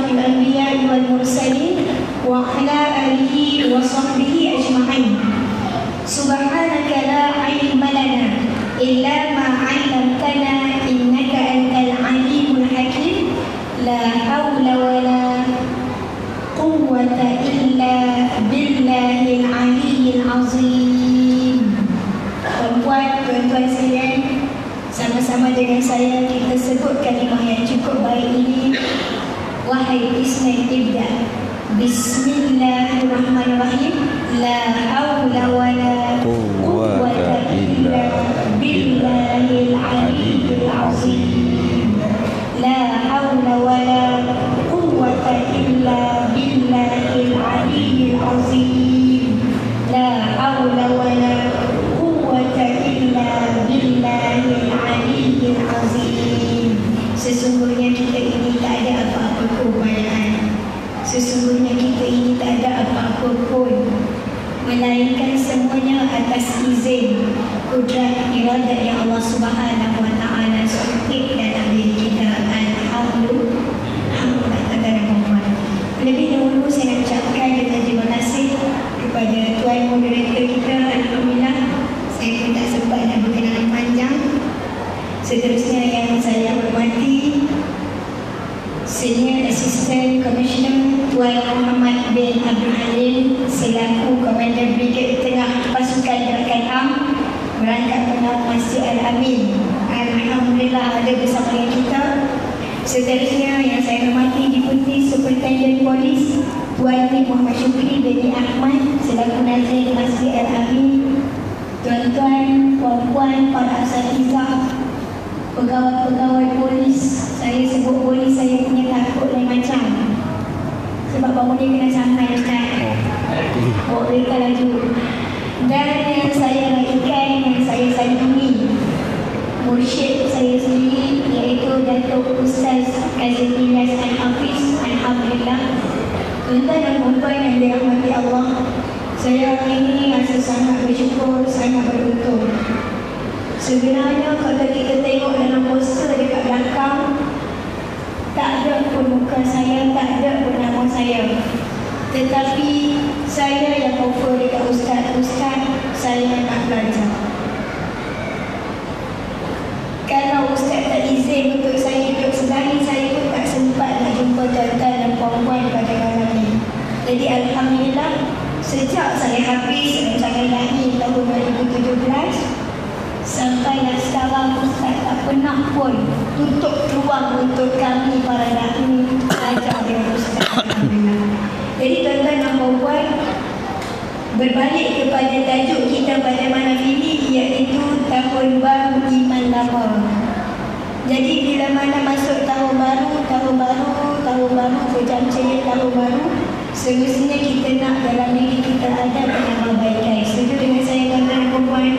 asyrafil anbiya'i wal mursalin wa ala alihi wa sahbihi ajma'in. Subhanaka la ilma lana illa ma 'allamtana innaka antal alimul hakim. La haula wa la quwwata illa billahil aliyyil azim. Tuan-tuan sekalian, sama-sama dengan saya kita sebut kalimah yang cukup baik ini. Wahai Ismail ibda. Bismillahirrahmanirrahim. La haula wa la quwwata illa billahil aliyyil azim. La haula wa la quwwata illa billahil aliyyil azim. La haula wa la quwwata illa billahil aliyyil azim. Sesungguhnya kita ini tak ada apa-apa keupayaan. Sesungguhnya kita ini tak ada apa-apa pun, melainkan semuanya atas izin, kudrat, iradat yang Allah Subhanahu wa Ta'ala sukti dalam diri kita. Alhamdulillah. Lebih dahulu saya nak ucapkan terima kasih kepada tuan moderator kita. Alhamdulillah, saya pun tak sempat nak berkenalan panjang. Seterusnya yang saya hormati Senior Assistant Commissioner Tuan Muhammad bin Abdul Halim selaku Komander Brigade Tengah Pasukan Gerakan AM Merangkap Penuh Masjid Al-Amin. Alhamdulillah ada bersama dengan kita. Seterusnya yang saya hormati Deputi Superintendent Polis Tuan Muhammad Syukri bin Ahmad selaku Nazir Masjid Al-Amin. Tuan-tuan, puan-puan, para asatizah, pegawai-pegawai polis. Saya sebut polis, saya punya takut lain macam. Sebab bangun dia kena santai Ustaz. Bawa mereka laju. Dan yang saya raikan, yang saya sayangi, mursyid saya sendiri, iaitu Datuk Ustaz Kazim Ilyas Al-Hafiz. Alhamdulillah. Tuan-tuan dan puan-puan yang dirahmati Allah, saya hari ini rasa sangat bersyukur, sangat beruntung. Sebenarnya kalau kita tengok dalam poster dekat belakang, tak ada pun muka saya, tak ada pun nama saya. Tetapi saya yang offer dekat ustaz, saya nak belajar. Kalau ustaz tak izin untuk saya duduk sebalik, saya pun tak sempat nak jumpa tuan-tuan dan puan-puan pada malam ini. Jadi Alhamdulillah, sejak saya habis rancangan Da'i tahun 2017 sampailah sekarang, Ustaz tak pernah pun tutup ruang untuk kami para da'i belajar dengan Ustaz. Jadi tuan-tuan dan puan-puan, berbalik kepada tajuk kita pada malam ini, iaitu Tahun Baru Iman Lama. Jadi bila mana masuk tahun baru berjam celik tahun baru, semestinya kita nak dalam diri kita ada penambahbaikan. Setuju dengan saya tuan-tuan dan puan-puan?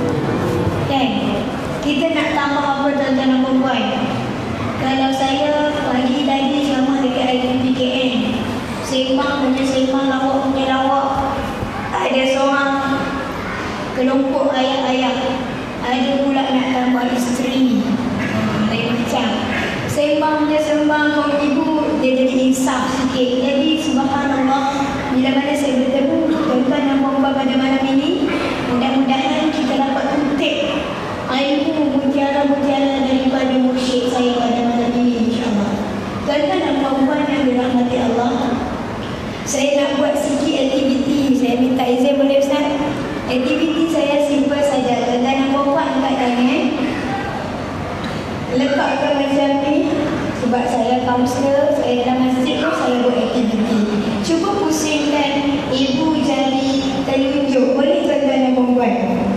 Kita nak tambah apa tuan-tuan dan puan-puan? Kalau saya pagi tadi ceramah dekat IPPKN, sembang punya sembang, lawak punya lawak, ada seorang kelompok ayah-ayah, ada pula nak tambah isteri. Lain macam sembang punya sembang, kaum ibu, dia jadi insaf sikit. Jadi subhanallah, bila mana saya bertemu tuan-tuan dan puan-puan pada malam ini, mudah-mudahan kita dapat kutip ilmu mutiara-mutiara daripada mursyid saya pada malam ini, insyaAllah. Tuan-tuan dan puan-puan yang dirahmati Allah, saya nak buat sikit aktiviti. Saya minta izin boleh Ustaz? Aktiviti saya simple saja. Tuan-tuan dan puan-puan angkat tangan, letakkan macam ni. Sebab saya kaunselor, saya dalam masjid tu saya buat aktiviti. Cuba pusingkan ibu jari telunjuk. Boleh tuan-tuan dan puan-puan?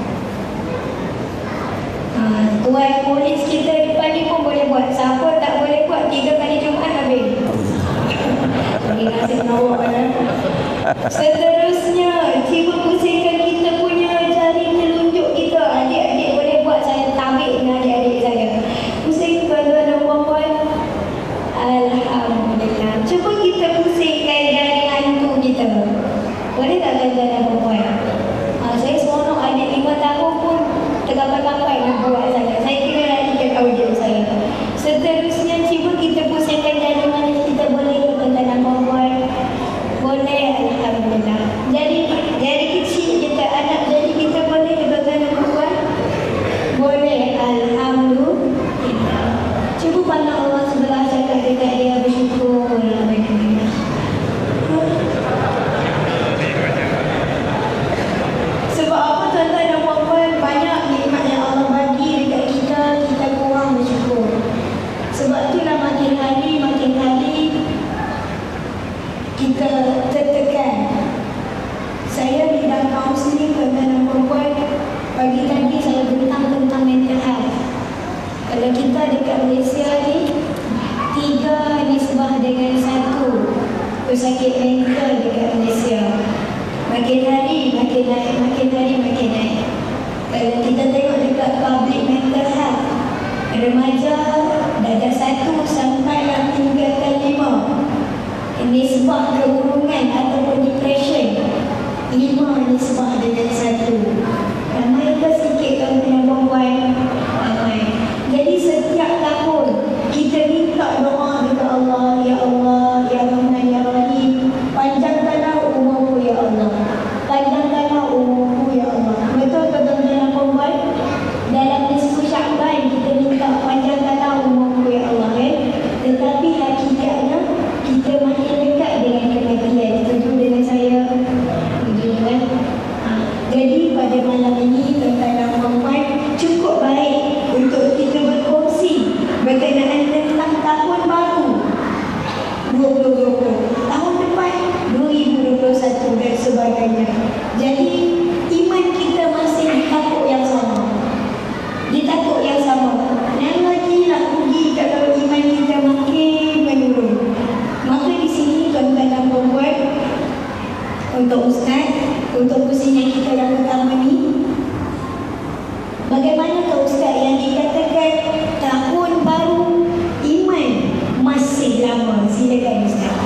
Tuan polis kita depan ni pun boleh buat. Siapa tak boleh buat 3 kali Jumaat habis. Bagi nasib nawak kan. Seterusnya, cuba pusingkan kita punya jari telunjuk kita. Adik-adik boleh buat, saya tabik dengan adik-adik saya. Pusing tuan-tuan dan puan-puan. Alhamdulillah. Cuba kita pusingkan jari hantu kita. Boleh tak tuan-tuan dan puan-puan? Saya seronok adik 5 tahun pun tergapai-gapai nak buat saya. Saya kira lagi ke audio saya. Seterusnya, cuba kita pusingkan jari mana kita boleh kita tertekan. Saya bidang kaunseling tuan-tuan dan puan-puan. Pagi tadi saya tentang mental health. Kalau kita dekat Malaysia ni 3 nisbah dengan 1 pesakit mental dekat Malaysia. Makin hari makin naik, makin hari makin naik. Kalau kita tengok dekat public mental health, remaja darjah 1 sampai yang 3 ke 5, nisbah kegurungan ataupun depression 5 nisbah dengan 1. Ramai ke sikit tuan-tuan dan puan-puan? Ramai. Jadi setiap tahun kita minta doa kepada Allah, ya Allah, ya Rahman, ya Rahim, panjangkanlah umurku ya Allah, panjangkanlah umurku ya Allah. Betul tuan-tuan dan puan-puan? Dalam nisfu Sya'ban kita minta panjangkanlah umurku ya Allah, tetapi hakikatnya kita makin dekat dengan kematian. Setuju dengan saya? Setuju kan? Jadi pada malam ini tuan-tuan dan puan-puan, cukup baik untuk kita berkongsi berkenaan tentang tahun baru 2020, tahun depan 2021 dan sebagainya. Jadi iman kita masih di takut yang sama, di takut yang sama. Dan lagi nak rugi kalau iman kita makin menurun. Maka di sini tuan-tuan dan puan-puan, untuk Ustaz, untuk pusingan kita yang pertama ni, bagaimanakah Ustaz yang dikatakan tahun baru iman masih lama? Silakan Ustaz.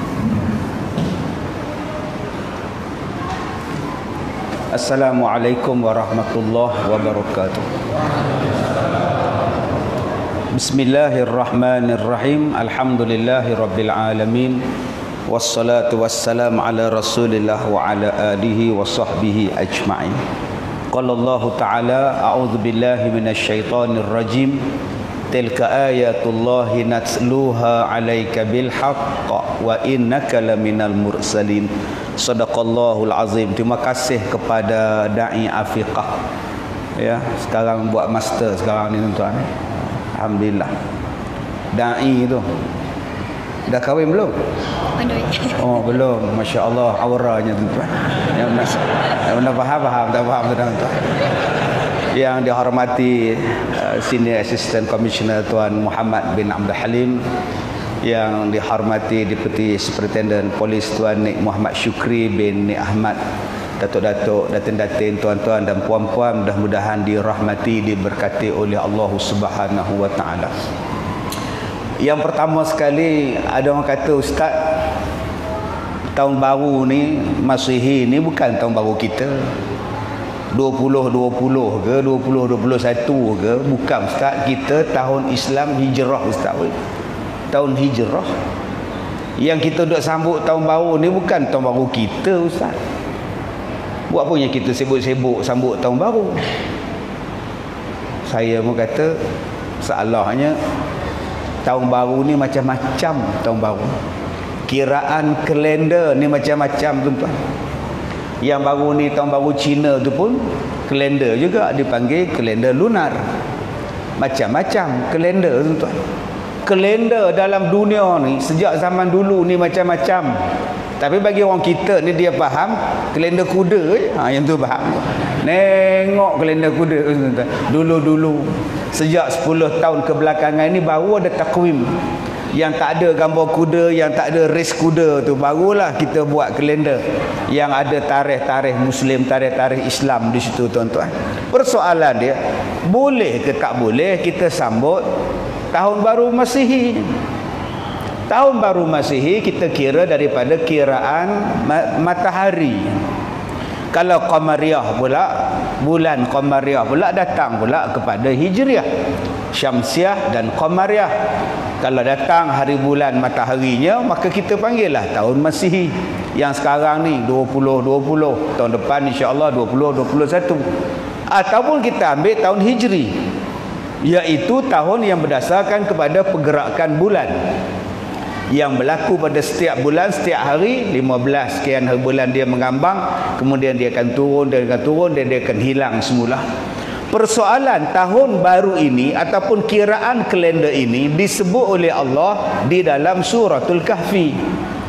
Assalamualaikum warahmatullahi wabarakatuh. Bismillahirrahmanirrahim. Alhamdulillahi rabbil alamin. Wassalatu wassalam ala rasulillah wa ala alihi wa sahbihi ajma'in. Qala Allah Ta'ala, a'udzu billahi minasyaitonir rajim. Tilka ayatullahi natsluha 'alaika bil haqq wa innaka laminal mursalin. Sadaqallahul azim. Terima kasih kepada dai Afiqah. Ya, sekarang buat master sekarang ni tuan-tuan. Alhamdulillah. Dai tu dah kahwin belum? Oh, belum. Masya-Allah, auranya tuan-tuan. Yang nak faham, tak faham tuan-tuan. Yang dihormati Senior Assistant Commissioner Tuan Muhammad bin Abdul Halim, yang dihormati Deputy Superintendent Polis Tuan Nik Muhammad Syukri bin Nik Ahmad, datuk-datuk, datin-datin, tuan-tuan dan puan-puan, mudah-mudahan dirahmati, diberkati oleh Allah Subhanahu wa taala. Yang pertama sekali, ada orang kata, Ustaz, tahun baru ni, Masihi ni bukan tahun baru kita. 2020 ke 2021 ke, bukan Ustaz. Kita tahun Islam hijrah Ustaz. Tahun hijrah. Yang kita duk sambut tahun baru ni bukan tahun baru kita Ustaz. Buat apa yang kita sibuk-sibuk sambut tahun baru? Saya pun kata, salahnya tahun baru ni macam-macam tahun baru. Kiraan kalender ni macam-macam tuan-tuan. Yang baru ni tahun baru Cina tu pun kalender juga, dipanggil kalender lunar. Macam-macam kalender tuan-tuan. Kalender dalam dunia ni sejak zaman dulu ni macam-macam. Tapi bagi orang kita ni, dia faham kalender kuda je. Yang tu faham. Nengok kalender kuda tuan-tuan. Dulu-dulu sejak 10 tahun kebelakangan ni baru ada takwim yang tak ada gambar kuda, yang tak ada race kuda tu, barulah kita buat kalender yang ada tarikh-tarikh Muslim, tarikh-tarikh Islam di situ tuan-tuan. Persoalan dia, boleh ke tak boleh kita sambut tahun baru Masihi? Tahun baru Masihi kita kira daripada kiraan matahari. Kalau Qamariyah pula, bulan Qamariyah pula datang pula kepada Hijriah, Syamsiah dan Qamariyah. Kalau datang hari bulan mataharinya, maka kita panggil lah tahun Masihi. Yang sekarang ni 2020, tahun depan insya-Allah 2021. Ataupun kita ambil tahun Hijri, iaitu tahun yang berdasarkan kepada pergerakan bulan yang berlaku pada setiap bulan, setiap hari 15 sekian hari bulan dia mengambang, kemudian dia akan turun, dia akan hilang semula. Persoalan tahun baru ini ataupun kiraan kalender ini disebut oleh Allah di dalam suratul Kahfi.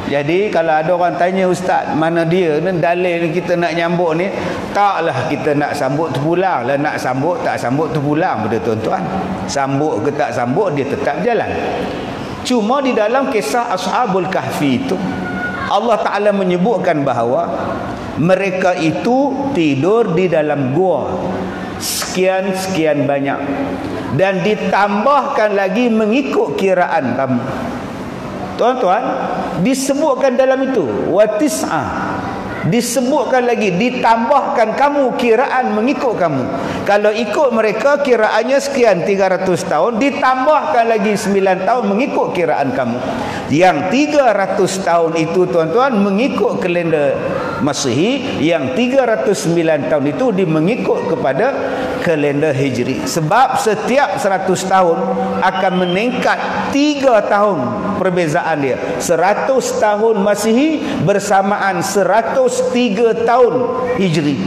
Jadi kalau ada orang tanya ustaz mana dia ni dalil kita nak nyambut ni, taklah kita nak sambut terpulang lah, nak sambut tak sambut terpulang pada tuan-tuan. Sambut ke tak sambut dia tetap jalan. Cuma di dalam kisah Ashabul Kahfi itu Allah Ta'ala menyebutkan bahawa mereka itu tidur di dalam gua sekian-sekian banyak dan ditambahkan lagi mengikut kiraan kamu. Tuan-tuan, disebutkan dalam itu wa tis'ah, disebutkan lagi ditambahkan kamu kiraan mengikut kamu. Kalau ikut mereka kiraannya sekian 300 tahun, ditambahkan lagi 9 tahun mengikut kiraan kamu. Yang 300 tahun itu tuan-tuan mengikut kalender Masihi, yang 309 tahun itu mengikut kepada kalender Hijri. Sebab setiap 100 tahun akan meningkat 3 tahun perbezaan dia. 100 tahun Masihi bersamaan 103 tahun Hijri.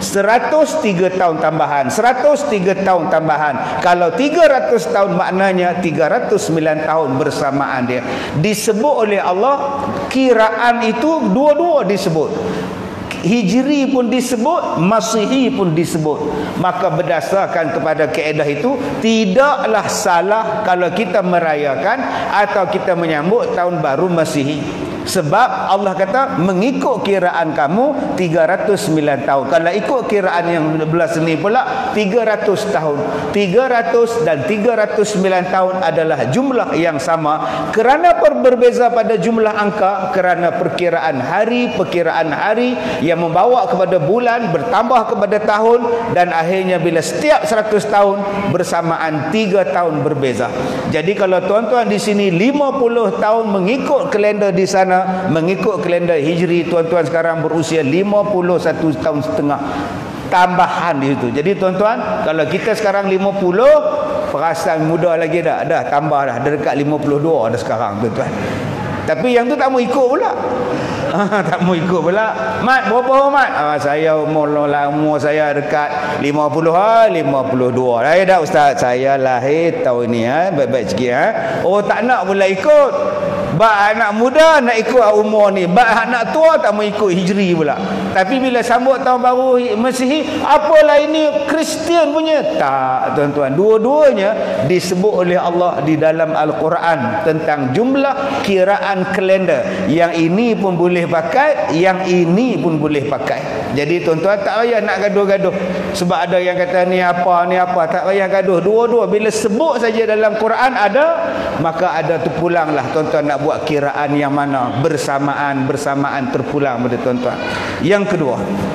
103 tahun tambahan, 103 tahun tambahan. Kalau 300 tahun maknanya 309 tahun bersamaan dia. Disebut oleh Allah kiraan itu dua-dua disebut. Hijri pun disebut, Masihi pun disebut. Maka berdasarkan kepada kaedah itu, tidaklah salah kalau kita merayakan atau kita menyambut tahun baru Masihi. Sebab Allah kata mengikut kiraan kamu 309 tahun. Kalau ikut kiraan yang belah seni pula 300 tahun. 300 dan 309 tahun adalah jumlah yang sama. Kerana berbeza pada jumlah angka, kerana perkiraan hari yang membawa kepada bulan bertambah kepada tahun, dan akhirnya bila setiap 100 tahun bersamaan 3 tahun berbeza. Jadi kalau tuan-tuan di sini 50 tahun mengikut kalender di sana, mengikut kalender Hijri, tuan-tuan sekarang berusia 51 tahun setengah tambahan di situ. Jadi tuan-tuan, kalau kita sekarang 50, perasan muda lagi dah tambah dah, dekat 52 dah sekarang tuan-tuan. Tapi yang tu tak mau ikut pula. Tak mau ikut pula. Mat, berapa mat? Saya umur saya dekat 50 52. Dah ustaz, saya lahir tahun ni baik-baik sikit Oh, tak nak pula ikut. Bak anak muda nak ikut umur ni, bak anak tua tak mau ikut Hijri pula. Tapi bila sambut tahun baru Masihi, apalah ini Kristian punya? Tak tuan-tuan, dua-duanya disebut oleh Allah di dalam Al-Quran tentang jumlah kiraan kalender. Yang ini pun boleh pakai, yang ini pun boleh pakai. Jadi tuan-tuan tak payah nak gaduh-gaduh. Sebab ada yang kata ni apa, tak payah gaduh. Dua-dua bila sebut saja dalam Quran ada, maka ada terpulanglah tuan-tuan nak buat kiraan yang mana bersamaan terpulang pada tuan-tuan. Yang kedua,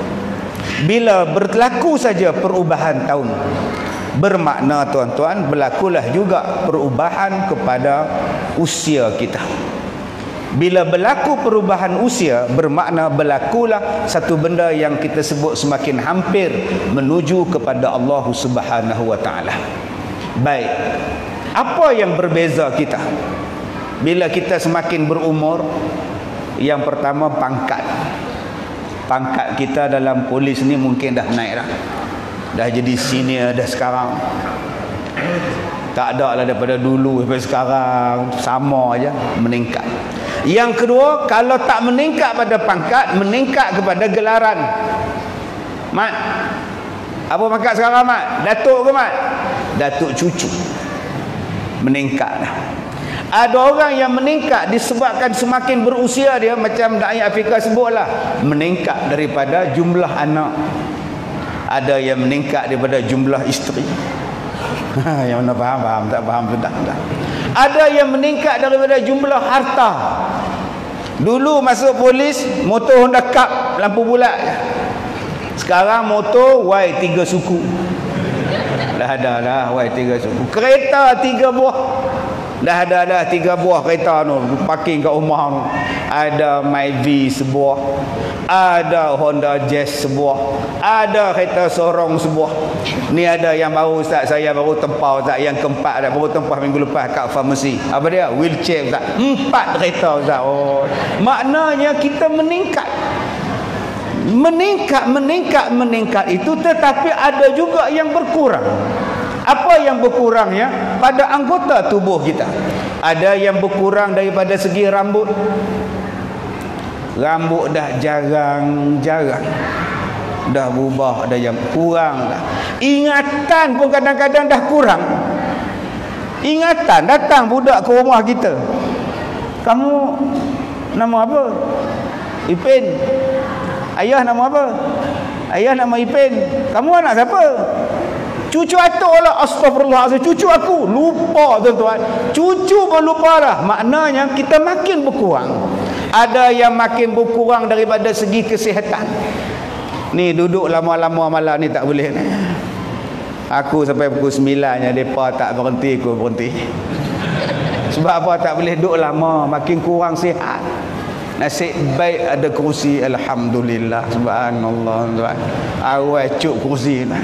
bila berlaku saja perubahan tahun, bermakna tuan-tuan berlakulah juga perubahan kepada usia kita. Bila berlaku perubahan usia, bermakna berlakulah satu benda yang kita sebut semakin hampir menuju kepada Allah Subhanahu wa taala. Baik, apa yang berbeza kita bila kita semakin berumur? Yang pertama, pangkat kita dalam polis ni mungkin dah naik dah jadi senior dah sekarang. Tak ada lah daripada dulu sampai sekarang, sama aja meningkat. Yang kedua, kalau tak meningkat pada pangkat, meningkat kepada gelaran. Mat, apa pangkat sekarang Mat? Datuk ke Mat? Datuk cucu. Meningkat dah. Ada orang yang meningkat disebabkan semakin berusia dia, macam dakwah Afrika sebutlah, meningkat daripada jumlah anak. Ada yang meningkat daripada jumlah isteri. Yang mana faham, tak faham sudah. Ada yang meningkat daripada jumlah harta. Dulu masuk polis, motor Honda Cup lampu bulat. Sekarang motor Y3 suku. Dah ada lah Y3 suku. Kereta 3 buah. Dah ada 3 buah kereta tu parking kat rumah tu. Ada Myvi sebuah, ada Honda Jazz sebuah, ada kereta sorong sebuah. Ni ada yang baru Ustaz, saya baru tempah Ustaz, yang keempat dah, baru tempah minggu lepas kat farmasi. Apa dia? Wheelchair Ustaz. 4 kereta Ustaz. Oh, maknanya kita meningkat itu, tetapi ada juga yang berkurang. Apa yang berkurangnya? Pada anggota tubuh kita. Ada yang berkurang daripada segi rambut. Rambut dah jarang-jarang. Dah berubah, dah yang kurang dah. Ingatan pun kadang-kadang dah kurang. Ingatan datang budak ke rumah kita. Kamu nama apa? Ipin. Ayah nama apa? Ayah nama Ipin. Kamu anak siapa? Cucu atuk lah. Astagfirullahaladzim. Cucu aku. Lupa tuan-tuan. Cucu pun lupa dah. Maknanya kita makin berkurang. Ada yang makin berkurang daripada segi kesihatan. Ni duduk lama-lama malam ni tak boleh ni. Aku sampai pukul 9 mereka tak berhenti, aku berhenti. Sebab apa? Tak boleh duduk lama, makin kurang sihat. Nasib baik ada kerusi, alhamdulillah, subhanallah tuan. Awal cuk kerusi ni.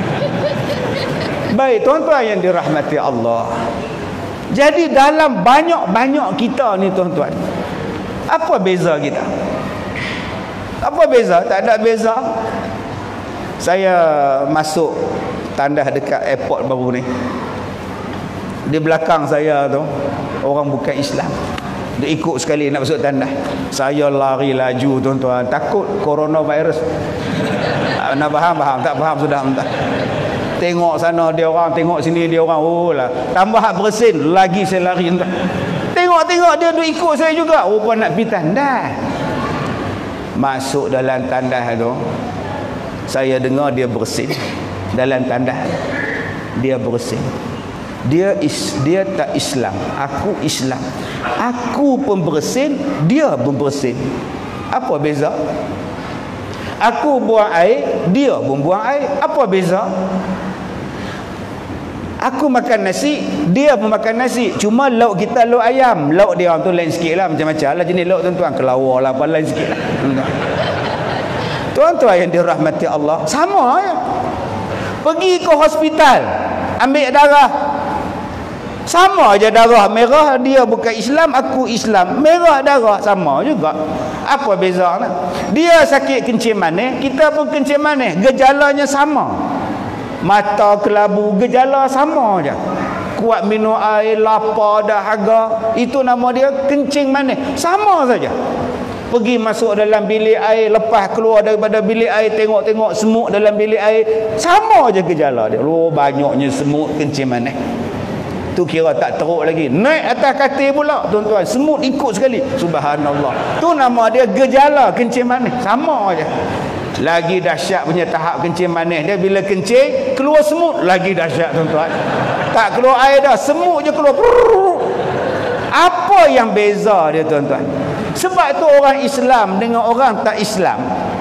Baik tuan-tuan yang dirahmati Allah. Jadi dalam banyak-banyak kita ni tuan-tuan, apa beza kita? Apa beza? Tak ada beza. Saya masuk tandas dekat airport baru ni. Di belakang saya tu orang bukan Islam. Dia ikut sekali nak masuk tandas. Saya lari laju tuan-tuan, takut coronavirus. Nak faham? Tak faham sudah mentah. Tengok sana dia orang, tengok sini dia orang. Oh lah, tambah bersin lagi saya lari entah. Tengok dia duk ikut saya juga. Rupa nak pergi tandas. Masuk dalam tandas tu, saya dengar dia bersin dalam tandas. Dia bersin. Dia tak Islam, aku Islam. Aku pun bersin, dia pun bersin. Apa beza? Aku buang air, dia pun buang air. Apa beza? Aku makan nasi, dia pun makan nasi. Cuma lauk kita lauk ayam. Lauk dia orang tu lain sikit lah, macam-macam lah jenis lauk tuan-tuan. Kelawar lah, apa lain sikit lah. Tuan-tuan yang dirahmati Allah, sama ya. Pergi ke hospital, ambil darah, sama aja darah merah. Dia bukan Islam, aku Islam. Merah darah sama juga. Apa beza nak? Dia sakit kencing manis, kita pun kencing manis. Gejalanya sama. Mata kelabu, gejala sama aja. Kuat minum air, lapar, dahaga, itu nama dia kencing manis. Sama saja. Pergi masuk dalam bilik air, lepas keluar daripada bilik air, tengok-tengok semut dalam bilik air, sama aja gejala dia. Oh, banyaknya semut kencing manis. Tu kira tak teruk lagi. Naik atas katil pula tuan-tuan, semut ikut sekali. Subhanallah. Tu nama dia gejala kencing manis. Sama aja. Lagi dahsyat punya tahap kencing manis dia, bila kencing keluar semut, lagi dahsyat tuan-tuan. Tak keluar air dah, semut je keluar. Apa yang beza dia tuan-tuan? Sebab tu orang Islam dengan orang tak Islam,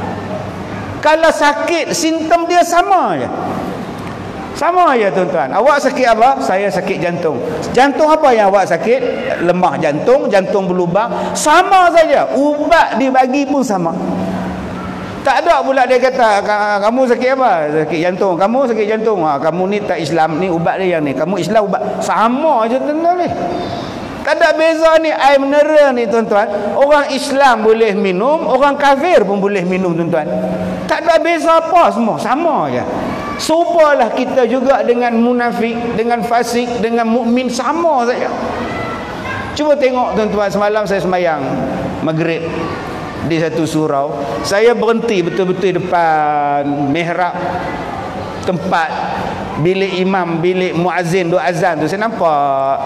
kalau sakit simptom dia sama je. Sama je tuan-tuan. Awak sakit apa? Saya sakit jantung. Jantung apa yang awak sakit? Lemah jantung, jantung berlubang. Sama saja. Ubat dibagi pun sama. Tak ada pula dia kata kamu sakit apa? Sakit jantung. Kamu sakit jantung. Kamu ni tak Islam, ni ubat dia yang ni. Kamu Islam ubat. Sama je tuan-tuan ni. Tak ada beza ni. Air mineral ni tuan-tuan, orang Islam boleh minum, orang kafir pun boleh minum tuan-tuan. Tak ada beza apa, semua sama je. Serupalah kita juga dengan munafik, dengan fasik, dengan mukmin, sama saja. Cuba tengok tuan-tuan, semalam saya sembahyang maghrib di satu surau. Saya berhenti betul-betul depan mihrab, tempat bilik imam, bilik muazzin duk azan tu. Saya nampak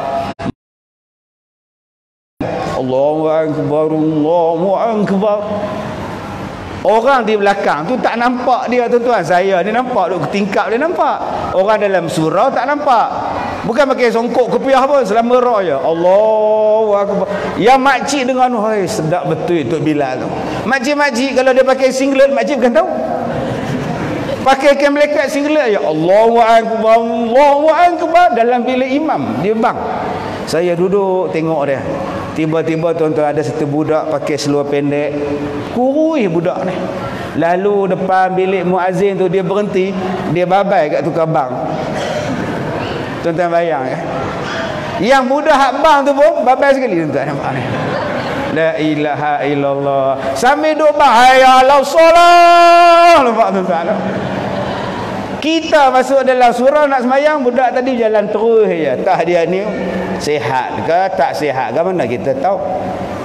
Allahu akbar, Allahu akbar. Orang di belakang tu tak nampak dia tuan-tuan. Saya ni nampak duk tingkap dia nampak. Orang dalam surau tak nampak. Bukan pakai songkok kopiah pun, selama rak je. Allahu akbar. Yang makcik dengar tu, hai sedap betul Tok Bilal tu. Makcik-makcik kalau dia pakai singlet, makcik bukan tahu. Pakai kain melekat singlet ya Allahu akbar, Allahu akbar dalam bilik imam dia bang. Saya duduk tengok dia. Tiba-tiba tuan-tuan ada satu budak pakai seluar pendek. Kurus budak ni. Lalu depan bilik muazzin tu dia berhenti, dia babai kat tukar bang. Tuan-tuan bayang ya. Yang budak hak bang tu pun babai sekali tuan-tuan nampak ni. La ilaha illallah. Sambil duk bang hayya ala solah. Nampak tuan-tuan. Kita masuk dalam surau nak sembahyang, budak tadi jalan terus je. Tah dia ni sihat ke tak sihat ke mana kita tahu.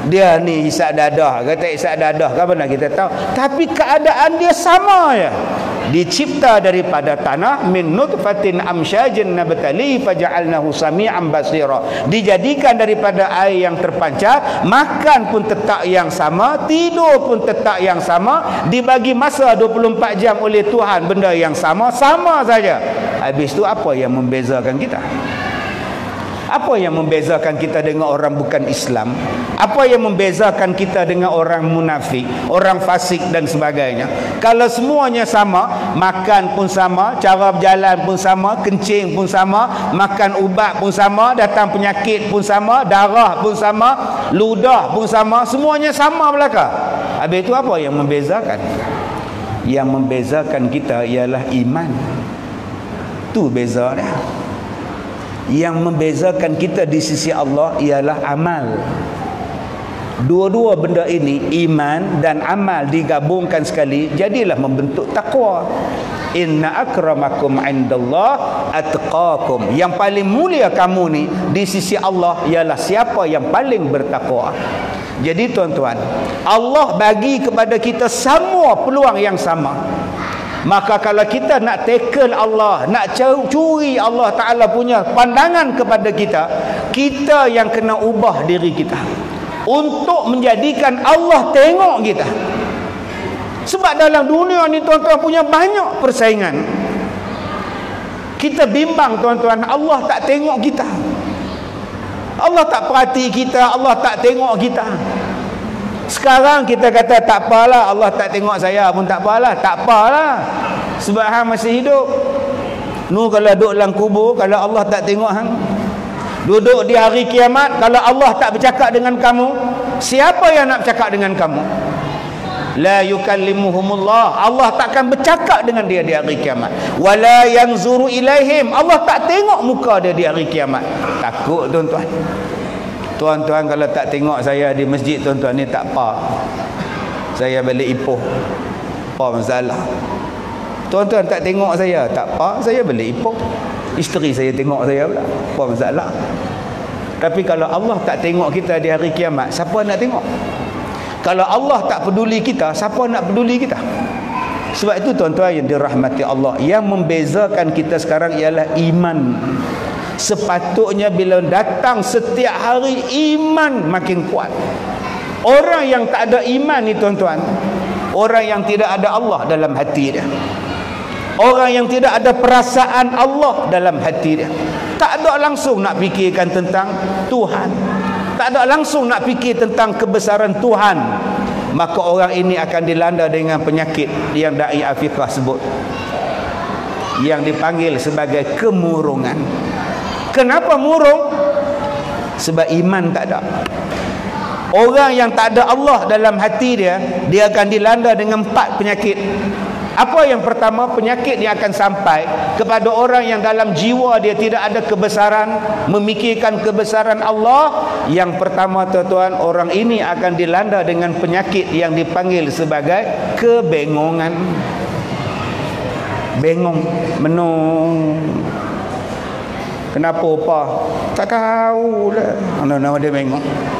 Dia ni isap dadah, kata isap dadah kan mana kita tahu, tapi keadaan dia sama ya. Dicipta daripada tanah, min nutfatin amsyajin nabtali faja'alnahu sami'an basira. Dijadikan daripada air yang terpancar, makan pun tetap yang sama, tidur pun tetap yang sama, dibagi masa 24 jam oleh Tuhan, benda yang sama saja. Habis tu apa yang membezakan kita? Apa yang membezakan kita dengan orang bukan Islam? Apa yang membezakan kita dengan orang munafik, orang fasik dan sebagainya? Kalau semuanya sama, makan pun sama, cara berjalan pun sama, kencing pun sama, makan ubat pun sama, datang penyakit pun sama, darah pun sama, ludah pun sama, semuanya sama belaka. Habis itu apa yang membezakan? Yang membezakan kita ialah iman. Tu beza dia. Yang membezakan kita di sisi Allah ialah amal. Dua-dua benda ini, iman dan amal digabungkan sekali, jadilah membentuk takwa. Inna akramakum indallah atqakum. Yang paling mulia kamu ni di sisi Allah ialah siapa yang paling bertakwa. Jadi tuan-tuan, Allah bagi kepada kita semua peluang yang sama. Maka kalau kita nak tackle Allah, nak curi Allah Ta'ala punya pandangan kepada kita, kita yang kena ubah diri kita untuk menjadikan Allah tengok kita. Sebab dalam dunia ni tuan-tuan punya banyak persaingan. Kita bimbang tuan-tuan, Allah tak tengok kita, Allah tak perhati kita, Allah tak tengok kita. Sekarang kita kata tak apalah, Allah tak tengok saya pun tak apalah. Tak apalah, sebab hang masih hidup. Nu kalau duduk dalam kubur, kalau Allah tak tengok hang, duduk di hari kiamat, kalau Allah tak bercakap dengan kamu, siapa yang nak bercakap dengan kamu? La yukallimuhumullah, Allah takkan bercakap dengan dia di hari kiamat. Wala yanzuru ilaihim, Allah tak tengok muka dia di hari kiamat. Takut tuan-tuan. Tuan-tuan kalau tak tengok saya di masjid, tuan-tuan ni tak apa, saya balik Ipoh, apa masalah? Tuan-tuan tak tengok saya, tak apa, saya balik Ipoh, isteri saya tengok saya pula, apa masalah? Tapi kalau Allah tak tengok kita di hari kiamat, siapa nak tengok? Kalau Allah tak peduli kita, siapa nak peduli kita? Sebab itu tuan-tuan yang dirahmati Allah, yang membezakan kita sekarang ialah iman. Sepatutnya bila datang setiap hari, iman makin kuat. Orang yang tak ada iman ni tuan-tuan, orang yang tidak ada Allah dalam hati dia, orang yang tidak ada perasaan Allah dalam hati dia, tak ada langsung nak fikirkan tentang Tuhan, tak ada langsung nak fikir tentang kebesaran Tuhan, maka orang ini akan dilanda dengan penyakit yang dai afiqah sebut, yang dipanggil sebagai kemurungan. Kenapa murung? Sebab iman tak ada. Orang yang tak ada Allah dalam hati dia, dia akan dilanda dengan 4 penyakit. Apa yang pertama? Penyakit yang akan sampai kepada orang yang dalam jiwa dia tidak ada kebesaran, memikirkan kebesaran Allah. Yang pertama tuan-tuan, orang ini akan dilanda dengan penyakit yang dipanggil sebagai kebengongan. Bengong, menung. Kenapa apa? Tak tahulah. Nama dia bengong.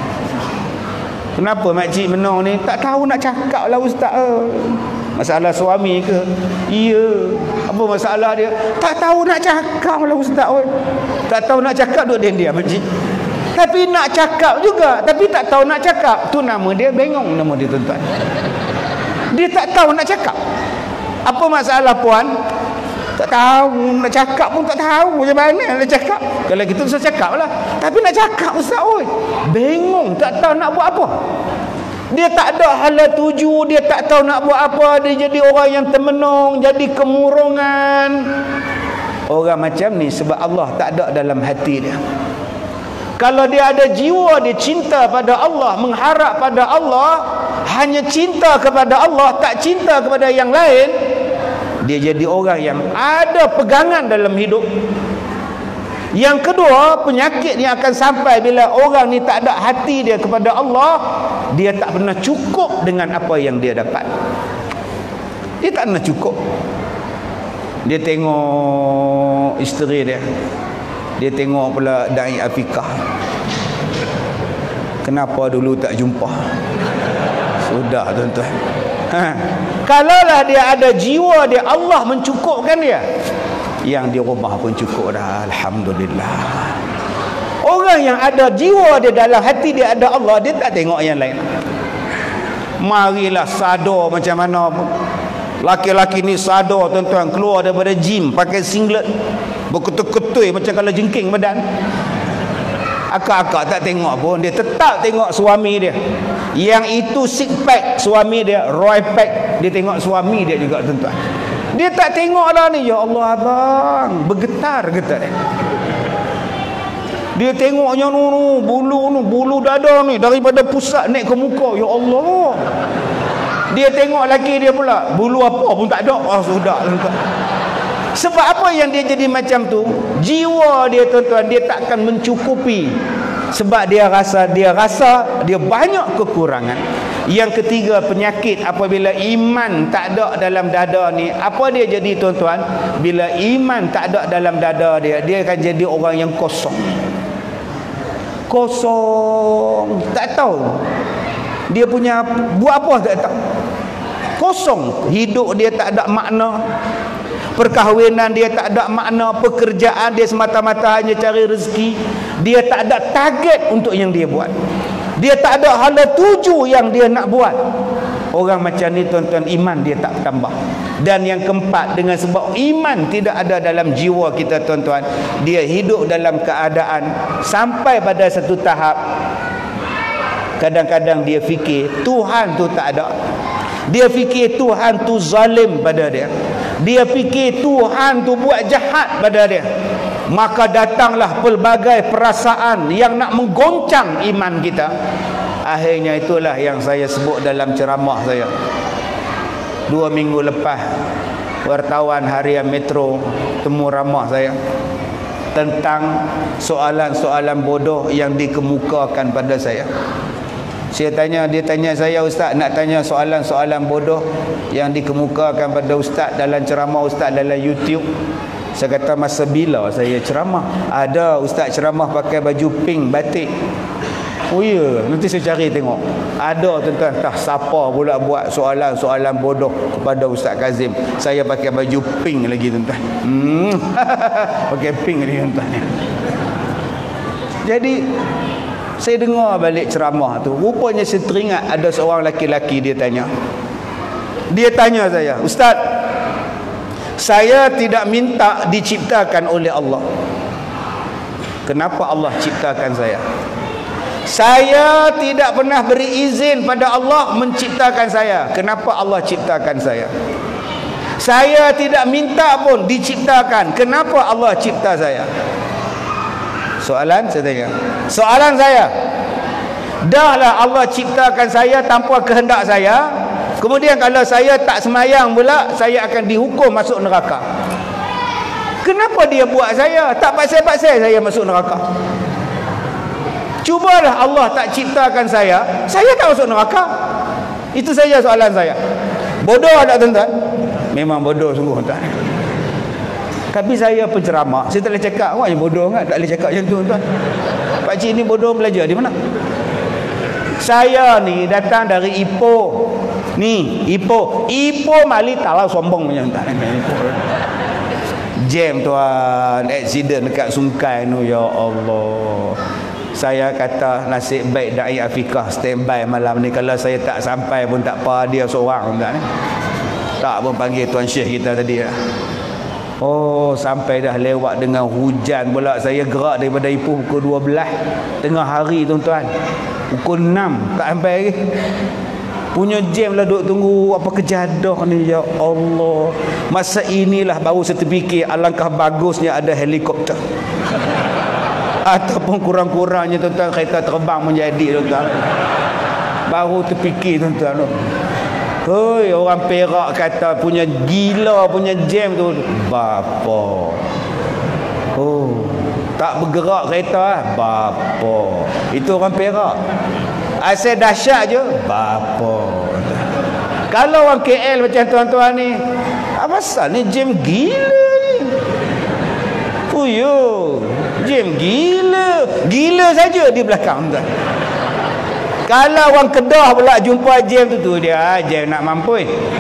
Kenapa makcik menung ni? Tak tahu nak cakap lah ustaz. Masalah suami ke? Ya. Apa masalah dia? Tak tahu nak cakap lah ustaz. Tak tahu nak cakap, duduk diam makcik. Tapi nak cakap juga, tapi tak tahu nak cakap. Tu nama dia bengong, nama dia tuan-tuan. Dia tak tahu nak cakap. Apa masalah puan? Tak tahu nak cakap pun, tak tahu macam mana nak cakap. Kalau gitu saya cakap lah, tapi nak cakap ustaz, bengong, tak tahu nak buat apa. Dia tak ada hala tuju, dia tak tahu nak buat apa, dia jadi orang yang termenung, jadi kemurungan. Orang macam ni sebab Allah tak ada dalam hati dia. Kalau dia ada jiwa, dia cinta pada Allah, mengharap pada Allah, hanya cinta kepada Allah, tak cinta kepada yang lain, dia jadi orang yang ada pegangan dalam hidup. Yang kedua, penyakit yang akan sampai bila orang ni tak ada hati dia kepada Allah, dia tak pernah cukup dengan apa yang dia dapat. Dia tak pernah cukup. Dia tengok isteri dia, dia tengok pula dai afiqah. Kenapa dulu tak jumpa? Sudah tuan-tuan. Kalaulah dia ada jiwa dia, Allah mencukupkan dia, yang di rumah pun cukup dah, alhamdulillah. Orang yang ada jiwa dia, dalam hati dia ada Allah, dia tak tengok yang lain. Marilah sadar macam mana pun. Laki-laki ni sadar tuan-tuan, keluar daripada gym pakai singlet, berketui-ketui macam kalau jengking badan. Akak-akak tak tengok pun, dia tetap tengok suami dia. Yang itu six pack suami dia, Roy pack, dia tengok suami dia juga tuan-tuan. Dia tak tengok dah ni, ya Allah abang, bergetar-getar dia. Dia tengoknya bulu dada ni daripada pusat naik ke muka, ya Allah. Dia tengok laki dia pula, bulu apa pun tak ada. Sudah tuan-tuan. Sebab apa yang dia jadi macam tu? Jiwa dia tuan-tuan, dia takkan mencukupi. Sebab dia rasa dia banyak kekurangan. Yang ketiga, penyakit apabila iman tak ada dalam dada ni. Apa dia jadi tuan-tuan? Bila iman tak ada dalam dada dia, dia akan jadi orang yang kosong. Kosong, tak tahu dia punya buat apa, tak tahu. Kosong, hidup dia tak ada makna. Perkahwinan dia tak ada makna. Pekerjaan dia semata-mata hanya cari rezeki. Dia tak ada target untuk yang dia buat. Dia tak ada hala tuju yang dia nak buat. Orang macam ni tuan-tuan, iman dia tak tambah. Dan yang keempat, dengan sebab iman tidak ada dalam jiwa kita tuan-tuan, dia hidup dalam keadaan sampai pada satu tahap, kadang-kadang dia fikir Tuhan tu tak ada. Dia fikir Tuhan tu zalim pada dia. Dia fikir Tuhan tu buat jahat pada dia. Maka datanglah pelbagai perasaan yang nak menggoncang iman kita. Akhirnya itulah yang saya sebut dalam ceramah saya 2 minggu lepas. Wartawan harian Metro temu ramah saya tentang soalan-soalan bodoh yang dikemukakan pada saya. Dia tanya saya, Ustaz, nak tanya soalan-soalan bodoh yang dikemukakan pada Ustaz dalam ceramah Ustaz dalam YouTube. Saya kata, masa bila saya ceramah? Ada Ustaz ceramah pakai baju pink batik. Oh ya, nanti saya cari tengok. Ada tuan-tuan, entah siapa pula buat soalan-soalan bodoh kepada Ustaz Kazim. Saya pakai baju pink lagi tuan-tuan. Pakai pink lagi tuan-tuan. Jadi saya dengar balik ceramah tu, rupanya saya teringat ada seorang laki-laki dia tanya. Dia tanya saya, Ustaz, saya tidak minta diciptakan oleh Allah. Kenapa Allah ciptakan saya? Saya tidak pernah beri izin pada Allah menciptakan saya. Kenapa Allah ciptakan saya? Saya tidak minta pun diciptakan. Kenapa Allah cipta saya? Soalan saya tanya. Soalan saya, dahlah Allah ciptakan saya tanpa kehendak saya. Kemudian kalau saya tak semayang pula, saya akan dihukum masuk neraka. Kenapa dia buat saya? Tak paksa-paksa saya masuk neraka. Cubalah Allah tak ciptakan saya tak masuk neraka. Itu saja soalan saya. Bodoh tak tuan-tuan? Memang bodoh sungguh tuan. Tapi saya penceramah, saya tak boleh cakap awak yang bodoh kan? Tak boleh cakap macam tu tuan. Pak cik ni bodoh, belajar di mana? Saya ni datang dari Ipoh. Ni Ipoh Mali Talau sombong macam tuan. Jam tuan, accident dekat Sungai tu, ya Allah. Saya kata nasib baik dai Afiqah standby malam ni. Kalau saya tak sampai pun tak apa, dia seorang tuan. Tak pun panggil tuan Syekh kita tadi. Oh, sampai dah lewat dengan hujan pula. Saya gerak daripada Ipoh pukul 12 tengah hari tuan-tuan. Pukul 6 tak sampai lagi. Punya jam lah duduk tunggu apa kejadah ni, ya Allah. Masa inilah baru saya terfikir alangkah bagusnya ada helikopter. Ataupun kurang-kurangnya tuan-tuan kereta terbang menjadi tuan-tuan. Baru terfikir tuan-tuan. Hoi, orang Perak kata punya gila punya jam tu. Bapa. Oh, tak bergerak kereta bapa. Itu orang Perak. Asal dahsyat je bapa. Kalau orang KL macam tuan-tuan ni, apa pasal ni jam gila ni? Fuyo, jam gila. Gila saja di belakang tuan. Kalau orang Kedah pula jumpa jam tu dia jam nak mampu.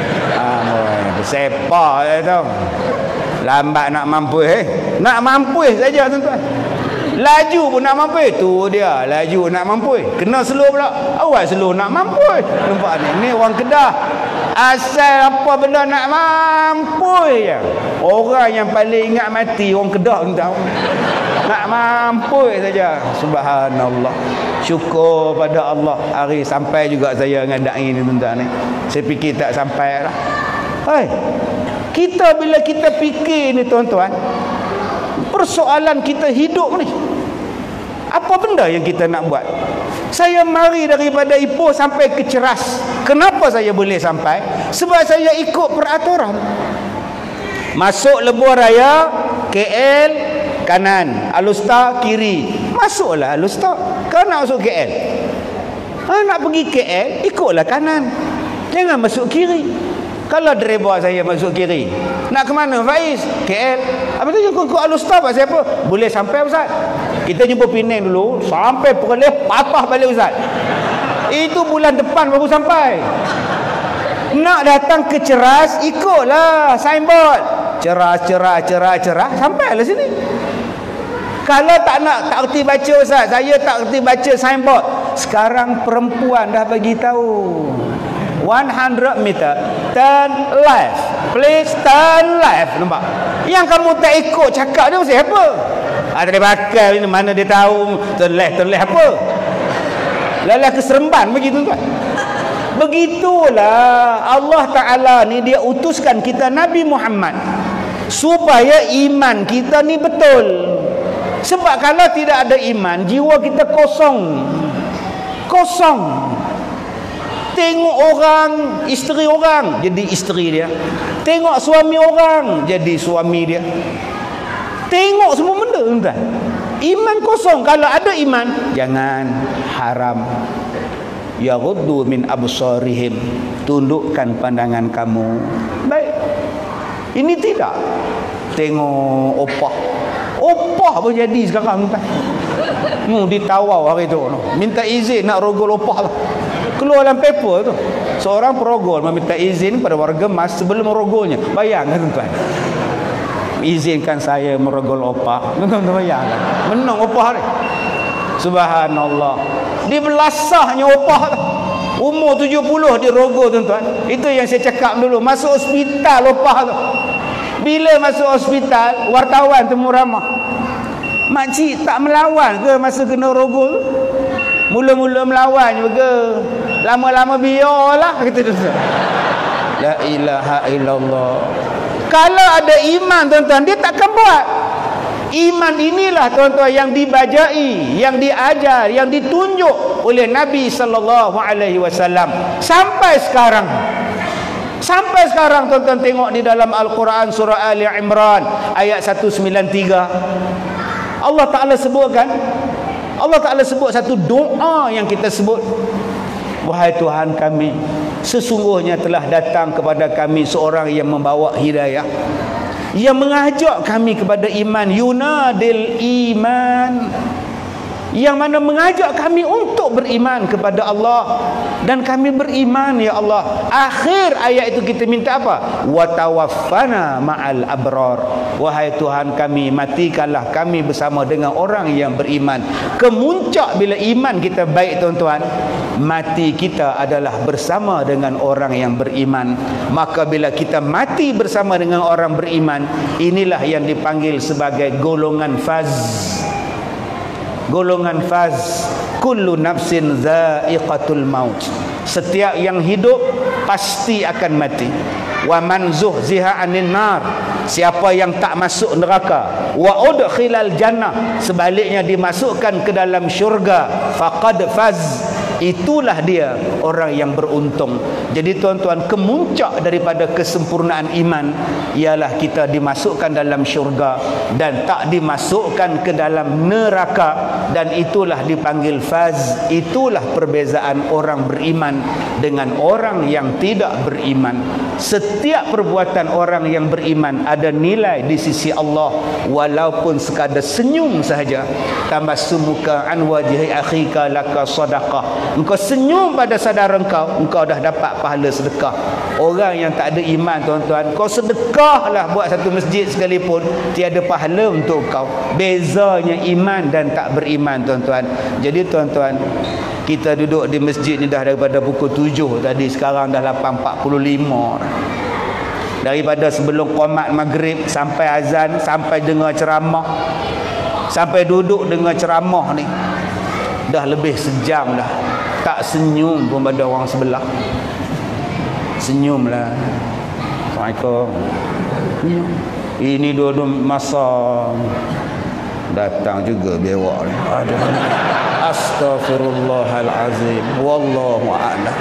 Sepak dia tahu. Lambat nak mampu Nak mampu saja tuan-tuan. Laju pun nak mampu. Tu dia laju nak mampu. Kena slow pula. Awak slow nak mampu. Nampak ni orang Kedah. Asal apa benda nak mampu je. Orang yang paling ingat mati orang Kedah tuan-tuan. Nak mampu saja. Subhanallah. Syukur pada Allah. Hari sampai juga saya ngadai ni tuan-tuan ni. Saya fikir tak sampai lah. Hai, kita bila kita fikir ni tuan-tuan, persoalan kita hidup ni, apa benda yang kita nak buat? Saya mari daripada Ipoh sampai ke Ceras. Kenapa saya boleh sampai? Sebab saya ikut peraturan. Masuk Lebuh Raya, KL kanan, Alustar kiri. Masuklah Alustar. Kau nak masuk KL, nak pergi KL, ikutlah kanan, jangan masuk kiri. Kalau driver saya masuk kiri, nak ke mana Faiz? KL. Apa tu yang kau Alustar buat siapa? Boleh sampai Ustaz. Kita jumpa Penang dulu, sampai Perlis patah balik Ustaz. Itu bulan depan baru sampai. Nak datang ke Ceras, ikutlah signboard. Ceras, sampailah sini. Kalau tak erti baca Ustaz, saya tak erti baca signboard. Sekarang perempuan dah bagi tahu. 100 meter turn left, please turn left. Nampak? Yang kamu tak ikut cakap dia mesti apa? Tak ada bakal ni, mana dia tahu turn left apa? Lalah keseremban begitu tuan. Begitulah Allah Ta'ala ni dia utuskan kita Nabi Muhammad supaya iman kita ni betul. Sebab kalau tidak ada iman, jiwa kita kosong. Tengok orang, isteri orang jadi isteri dia. Tengok suami orang jadi suami dia. Tengok semua benda tuan. Iman kosong. Kalau ada iman, jangan haram. Yaghuddu min absarihim, tundukkan pandangan kamu. Baik. Ini tidak. Tengok opah pun jadi sekarang tuan. Ditawar hari tu. Minta izin nak rogol opah tu. Keluar dalam paper tu, seorang perogol meminta izin pada warga Mas sebelum merogolnya. Bayangkan tuan, izinkan saya merogol opah. Tuan-tuan bayangkan, menang opah ni. Subhanallah, dibelasahnya opah tu. Umur 70 dia rogol tuan-tuan. Itu yang saya cakap dulu, masuk hospital opah tu. Bila masuk hospital, wartawan temu ramah, makcik tak melawan ke masa kena rogol? Mula-mula melawan juga, lama-lama biarlah kata dia. La ilaha illallah. Kalau ada iman tuan-tuan, dia takkan buat. Iman inilah tuan-tuan yang dibajai, yang diajar, yang ditunjuk oleh Nabi sallallahu alaihi wasallam sampai sekarang. Sampai sekarang tuan-tuan tengok di dalam Al-Quran surah Ali Imran ayat 193. Allah Ta'ala sebut satu doa yang kita sebut. Wahai Tuhan kami, sesungguhnya telah datang kepada kami seorang yang membawa hidayah, yang mengajak kami kepada iman, yunadil iman, yang mana mengajak kami untuk beriman kepada Allah, dan kami beriman ya Allah. Akhir ayat itu kita minta apa? Wa tawaffana ma'al abrar. Wahai Tuhan kami, matikanlah kami bersama dengan orang yang beriman. Kemuncak bila iman kita baik tuan-tuan, mati kita adalah bersama dengan orang yang beriman. Maka bila kita mati bersama dengan orang beriman, inilah yang dipanggil sebagai golongan faz. Golongan faz. Kullu nafsin za'iqatul maut. Setiap yang hidup pasti akan mati. Wa man zuhziha 'anil nar, siapa yang tak masuk neraka, wa udkhilal jannah, sebaliknya dimasukkan ke dalam syurga, faqad faz, itulah dia orang yang beruntung. Jadi tuan-tuan, kemuncak daripada kesempurnaan iman ialah kita dimasukkan dalam syurga dan tak dimasukkan ke dalam neraka, dan itulah dipanggil faz. Itulah perbezaan orang beriman dengan orang yang tidak beriman. Setiap perbuatan orang yang beriman ada nilai di sisi Allah, walaupun sekadar senyum sahaja. Tabassumuka an wajhi akhika laka sadaqah. engkau senyum pada saudara engkau dah dapat pahala sedekah. Orang yang tak ada iman, tuan-tuan, kau sedekahlah buat satu masjid sekalipun, tiada pahala untuk kau. Bezanya iman dan tak beriman, tuan-tuan. Jadi tuan-tuan, kita duduk di masjid ni dah daripada pukul 7 tadi, sekarang dah 8.45. Daripada sebelum qomat maghrib sampai azan, sampai dengar ceramah, sampai duduk dengar ceramah ni, dah lebih sejam dah. Tak senyum pun pada orang sebelah. Senyumlah. Assalamualaikum. Senyum. Ini dua-dua masa datang juga bewak ni. Aduh. Astaghfirullahalazim. Wallahu a'lam.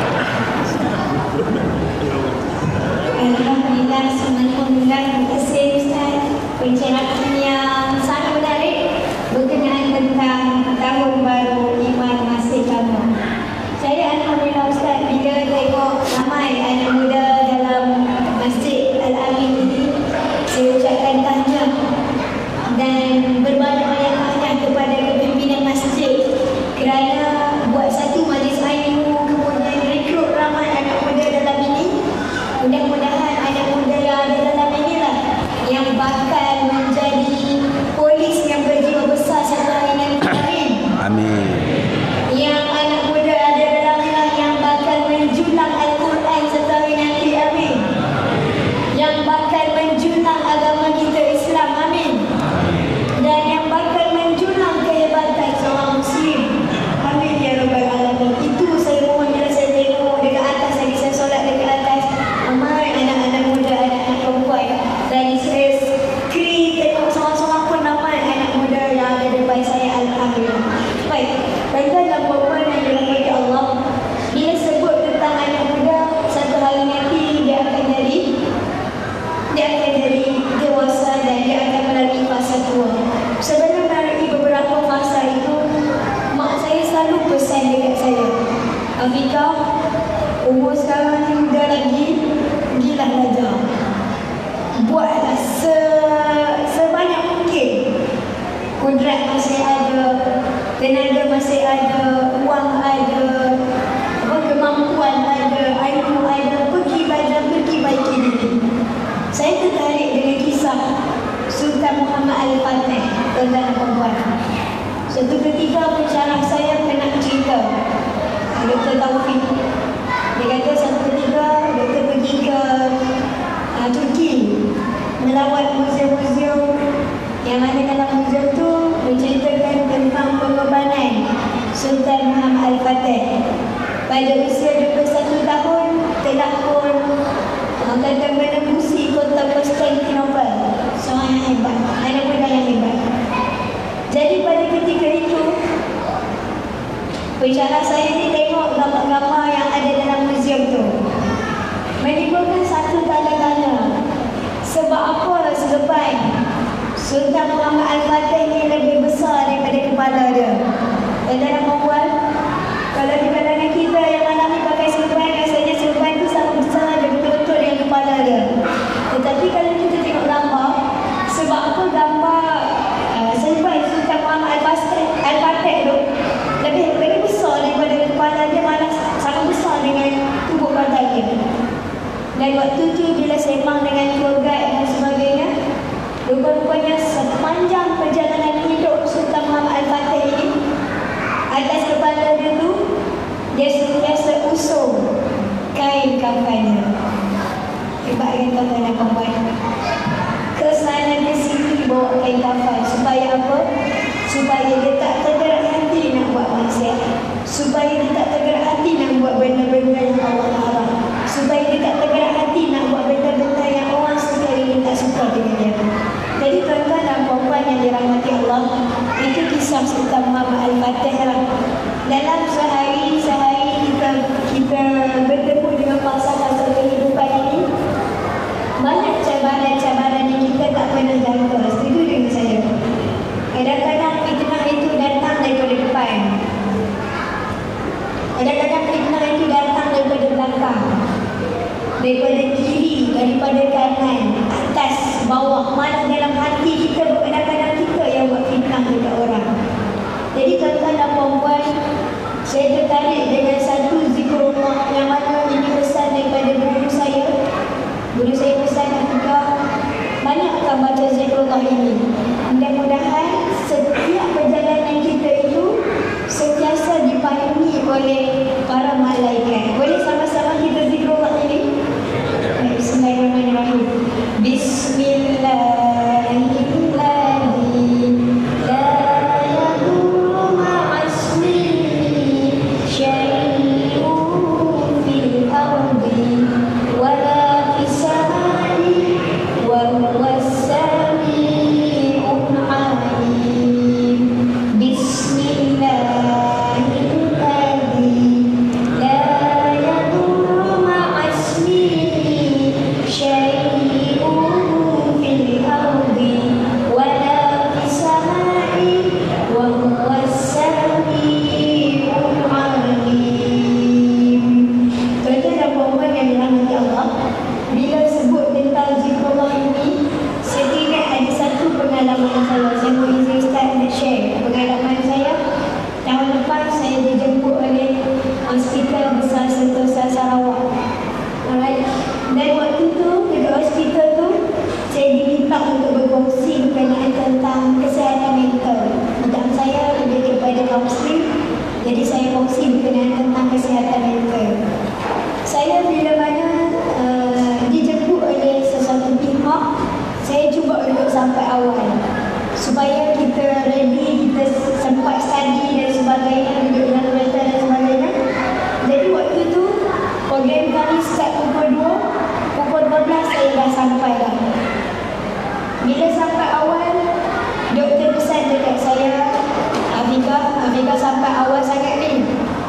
Alhamdulillah, alhamdulillah. Terima kasih Ustaz. Pencerahan yang sangat menarik berkenaan tentang tahun baru iman masih lama. Saya alhamdulillah Ustaz, bila tengok ramai anak muda dalam Masjid Al-Amin ini, saya ucapkan tahniah dan berbanyak-banyak tahniah kepada kepimpinan masjid kerana buat satu majlis ilmu, kemudian rekrut ramai anak muda dalam ini. Mudah-mudahan anak muda yang ada dalam inilah yang bakal menjadi polis yang berjiwa besar setelah ini. Amin. Amin. Yang anak muda ada dalam inilah yang bakal menjulang Al-Quran setelah nanti. Amin. Yang bakal menjulang agama kita Islam. Amin. Dan yang bakal menjulang kehebatan seorang Muslim. Amin ya Rabbal Alamin. Itu saya mohon bila saya tengok dekat atas tadi, saya solat dekat atas, ramai anak-anak muda, anak-anak perempuan. Dan saya screen tengok seorang-seorang pun ramai anak muda yang ada depan saya. Alhamdulillah. Baik, tuan-tuan dan puan-puan yang dirahmati Allah, bila sebut tentang anak muda, satu hari nanti dia akan jadi dewasa dan dia akan melalui fasa tua. Sebelum melalui beberapa fasa itu, mak saya selalu pesan dekat saya, Afika, umur sekarang ni muda lagi, pergilah belajar. Buatlah sebanyak mungkin. Kudrat masih ada, tenaga masih ada, wang ada, kemampuan ada, ilmu ada, pergi belajar, pergi baiki diri. Saya tertarik dengan kisah Sultan Muhammad Al-Fatih, tuan-tuan dan puan-puan. Suatu ketika pensyarah saya pernah cerita, Dr. Taufik. Dia kata satu ketika Dr. pergi ke Turki melawat muzium-muzium yang ada dalam muzium tu menceritakan tentang pengorbanan Sultan Muhammad Al-Fatih. Pada usia 21 tahun telah pun kata menembusi kota Konstantinopel. Seorang yang hebat, anak muda yang hebat. Jadi pada ketika itu pensyarah saya ni tengok gambar-gambar yang ada dalam muzium tu, menimbulkan satu tanda-tanda. Sebab apalah selepas Sultan Muhammad Al-Fatih ni lebih besar daripada kepala dia. Dan dalam perempuan, kalau di kalangan kita yang alami pakai serban, rasanya serban tu sangat besar dan betul-betul dengan kepala dia. Tetapi kalau kita tengok gambar, sebab apa gambar serban Sultan Muhammad Al-Fatih tu lebih besar daripada kepala dia, malah sangat besar dengan tubuh badan dia. Dan waktu tu bila sembang dengan tour guide dan sebagainya, rupanya sepanjang perjalanan hidup Sultan Muhammad Al-Fatih ini, atas kepala dia tu, dia sentiasa usung kain kafannya. Hebat kan tuan-tuan dan puan-puan? Ke sana ke sini bawa kain kafan. Supaya apa? Supaya dia tak tergerak hati nak buat maksiat. Supaya dia tak tergerak hati nak buat benda-benda yang Allah larang. Supaya dia tak tergerak hati nak buat benda-benda yang orang sekali tak suka dengan dia. Jadi tuan-tuan dan puan-puan yang dirahmati Allah, itu kisah Sultan Muhammad Al-Fatih lah. Dalam sehari kita bertemu dengan fasa-fasa kehidupan ini, banyak cabaran-cabaran yang kita tak pernah jangka. Setuju dengan saya? Kadang-kadang fitnah itu datang daripada depan, kadang-kadang fitnah itu datang daripada belakang, daripada kiri, daripada kanan, atas, bawah, mana dalam hati kita. Kadang-kadang kita yang buat fitnah dekat orang. Jadi tuan-tuan dan puan-puan, Saya tertarik dengan satu zikrullah yang mana ini pesan daripada guru saya. Guru saya pesan juga banyakkan baca zikrullah ini. Mudah-mudahan setiap perjalanan kita itu sentiasa dipayungi oleh para malaikat. Boleh sama-sama kita zikrullah ini? Bismillahirrahmanirrahim. Bismillahirrahmanirrahim. Jadi saya kongsi berkenaan tentang kesihatan mental. Saya bila mana dijemput oleh sesuatu pihak, saya cuba duduk sampai awal supaya kita ready, kita sempat study dan sebagainya, duduk dengan kereta dan sebagainya. Jadi waktu tu program kami start pukul 2, pukul 12 saya dah sampai dah. Bila sampai awal, doktor pesan dekat saya, Afika sampai awal sangat ni,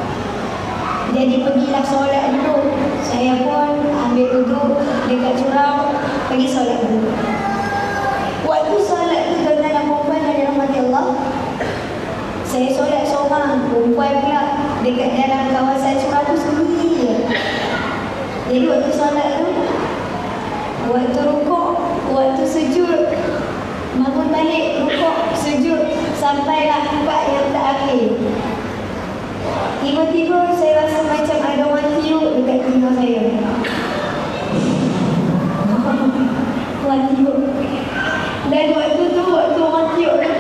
jadi pergilah solat dulu. Saya pun ambil duduk dekat curang, pergi solat dulu. Waktu solat tu tuan-tuan dan puan yang dirahmati Allah, saya solat seorang, perempuan pula dekat dalam kawasan curang tu sendiri je. Jadi waktu solat tu, waktu rukuk, waktu sujud, bangun balik, rukuk, sujud, sampailah tempat yang terakhir. Tiba-tiba saya rasa macam ada orang tiup dekat telinga saya. Orang tiup. Dan waktu tu, waktu orang tiup tu,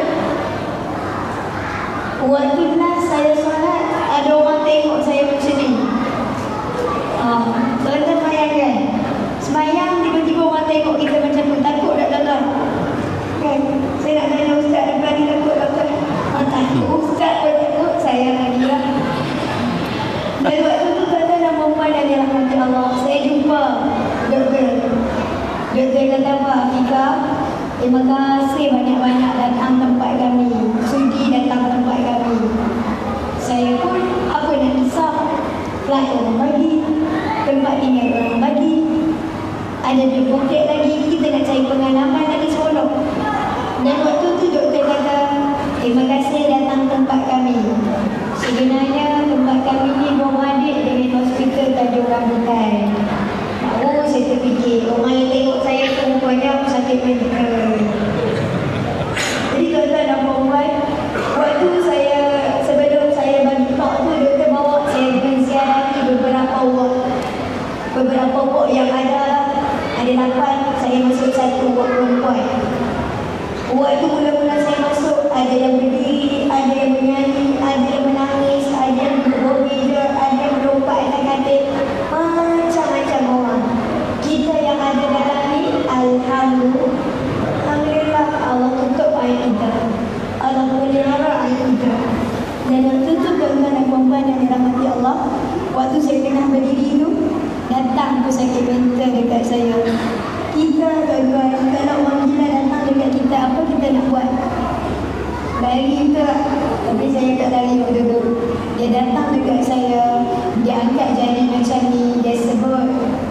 waktu last saya solat, ada orang tengok saya macam ni. Tuan-tuan bayangkan, semayang tiba-tiba orang tengok kita macam tu, takut tak tuan-tuan? Kan? Saya nak tanya ustaz depan ni, takut tak tuan? Takut ustaz pun takut, saya lagi lah. Dan waktu tu tuan-tuan dan puan yang dirahmati Allah, saya jumpa doktor. Doktor kata apa, Afika, terima kasih banyak-banyak datang tempat kami, sudi datang tempat kami. Saya pun apa nak kisah, flight orang bagi, tempat tinggal orang bagi, ada deposit lagi, kita nak cari pengalaman lagi seronok. Dan waktu tu doktor kata, terima kasih datang tempat kami. Sebenarnya tempat kami ni beradik dengan hospital Tanjung Rambutan. Baru saya terfikir, orang yang tengok saya tu rupanya sakit mental. Jadi tuan-tuan dan puan, waktu saya, sebelum saya bagi talk tu, doktor bawa saya menziarahi beberapa ward yang ada 8, saya masuk 1 ward perempuan. Ward tu mula-mula saya masuk, ada yang berdiri, ada yang menyanyi, ada yang menangis, ada yang berbeza, ada yang melompat atas katil, macam-macam orang. Kita yang ada dalam ni, Alhamdulillah, Allah tutup air kita, Allah melihara air kita. Dan waktu tu tuan-tuan dan puan yang dirahmati Allah, waktu saya tengah berdiri tu, datang pesakit mental dekat saya. Kita tuan-tuan, kalau orang gila datang dekat kita, apa kita nak buat? Lari ke? Tapi saya tak lari waktu tu. Dia datang dekat saya, dia angkat jari macam ni, dia sebut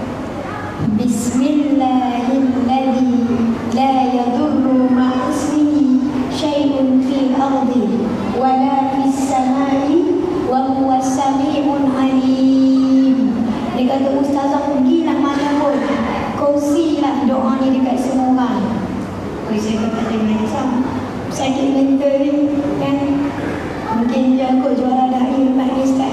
Bismillahirrahmanirrahim, la yadurru ma'ismihi syai'un fil ardi wala fis samai wa huwa sami'un alim. Dia kata, ustazah pergi nak mana pun, kongsilah doa ni dekat semua orang. Saya kata, jangan risau, sakit mental ni kan, mungkin dia kot juara da'i lepas ni start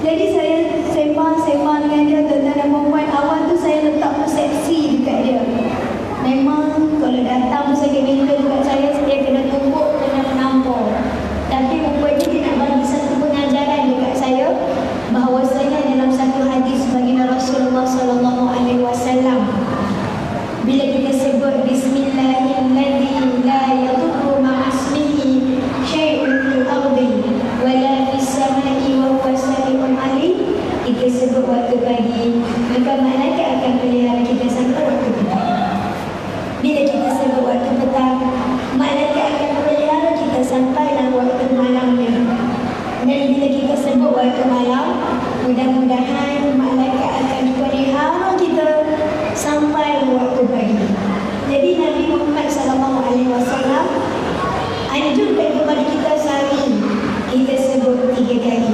Jadi saya sembang dengan dia tentang dan perempuan. Awal tu saya letak persepsi dekat dia. Memang kalau datang sakit mental dekat saya kena tumbuk, kena menampung. Tapi rupanya dia nak bagi satu pengajaran dekat saya bahawasanya dalam satu hadis baginda Rasulullah SAW, bila kita sebut Bismillahirrahmanirrahim, la yadurru ma'asmihi syai'un fil ardi wala fis samai wa huwa sami'un alim, kita sebut waktu pagi, maka malaikat akan pelihara kita sampai waktu petang. Bila kita sebut waktu petang, malaikat akan pelihara kita sampailah waktu malamnya. Dan bila kita sebut waktu malam, mudah-mudahan malaikat akan pelihara kita sampai waktu pagi. Jadi Nabi Muhammad SAW anjurkan kepada kita sehari kita sebut 3 kali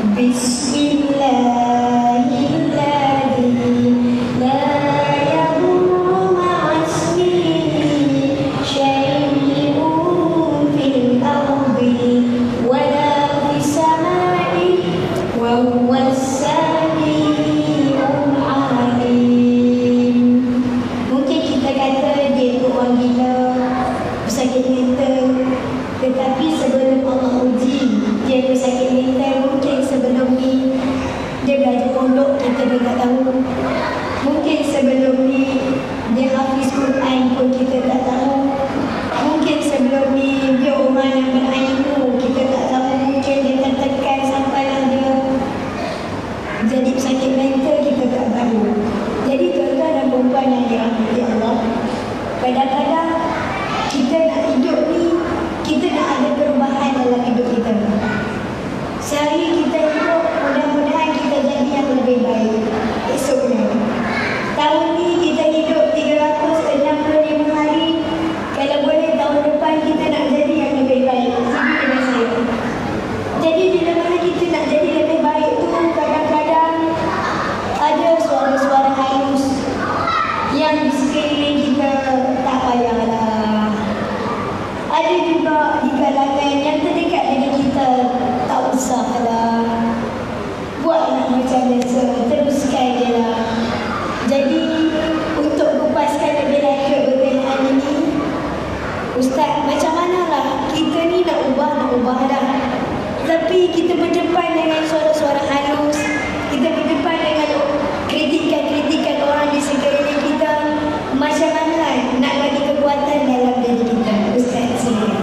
Bismillahirrahmanirrahim, la yadurru ma'asmihi syai'un fil ardi wala fis samai wa huwa as-sami'ul alim. Mungkin kita kata dia tu orang gila, bersakit mental, tetapi sebelum Allah uji dia bersakit mental, mungkin sebelum ni dia belajar pondok, kita dah tak tahu. Mungkin sebelum ni dia hafiz Quran pun kita tak tahu. Mungkin sebelum ni dia orang yang berilmu, kita tak tahu. Mungkin dia tertekan sampailah dia jadi sakit mental, kita tak tahu. Jadi tuan-tuan dan perempuan yang dirahmati Allah, kadang-kadang kita nak hidup ni, kita nak ada perubahan dalam hidup kita. Sehari kita hidup, mudah-mudahan kita jadi yang lebih baik esoknya. Tahun ni kita hidup 365 hari, kalau boleh tahun depan kita nak jadi yang lebih baik. Sini dengan saya. Jadi bila mana kita nak jadi lebih baik tu, kadang-kadang ada suara-suara halus yang di sekeliling kita, tak payahlah. Ada juga di kalangan yang terdekat dengan kita, tak usahlah, buatlah macam biasa, teruskan je lah. Jadi untuk kupaskan lebih lanjut pertanyaan ini, Ustaz, macam manalah kita ni nak ubah dah, tapi kita berdepan dengan suara-suara halus, kita berdepan dengan kritikan-kritikan orang di sekeliling kita. Macam mana nak bagi kekuatan dalam diri kita? Ustaz, silakan.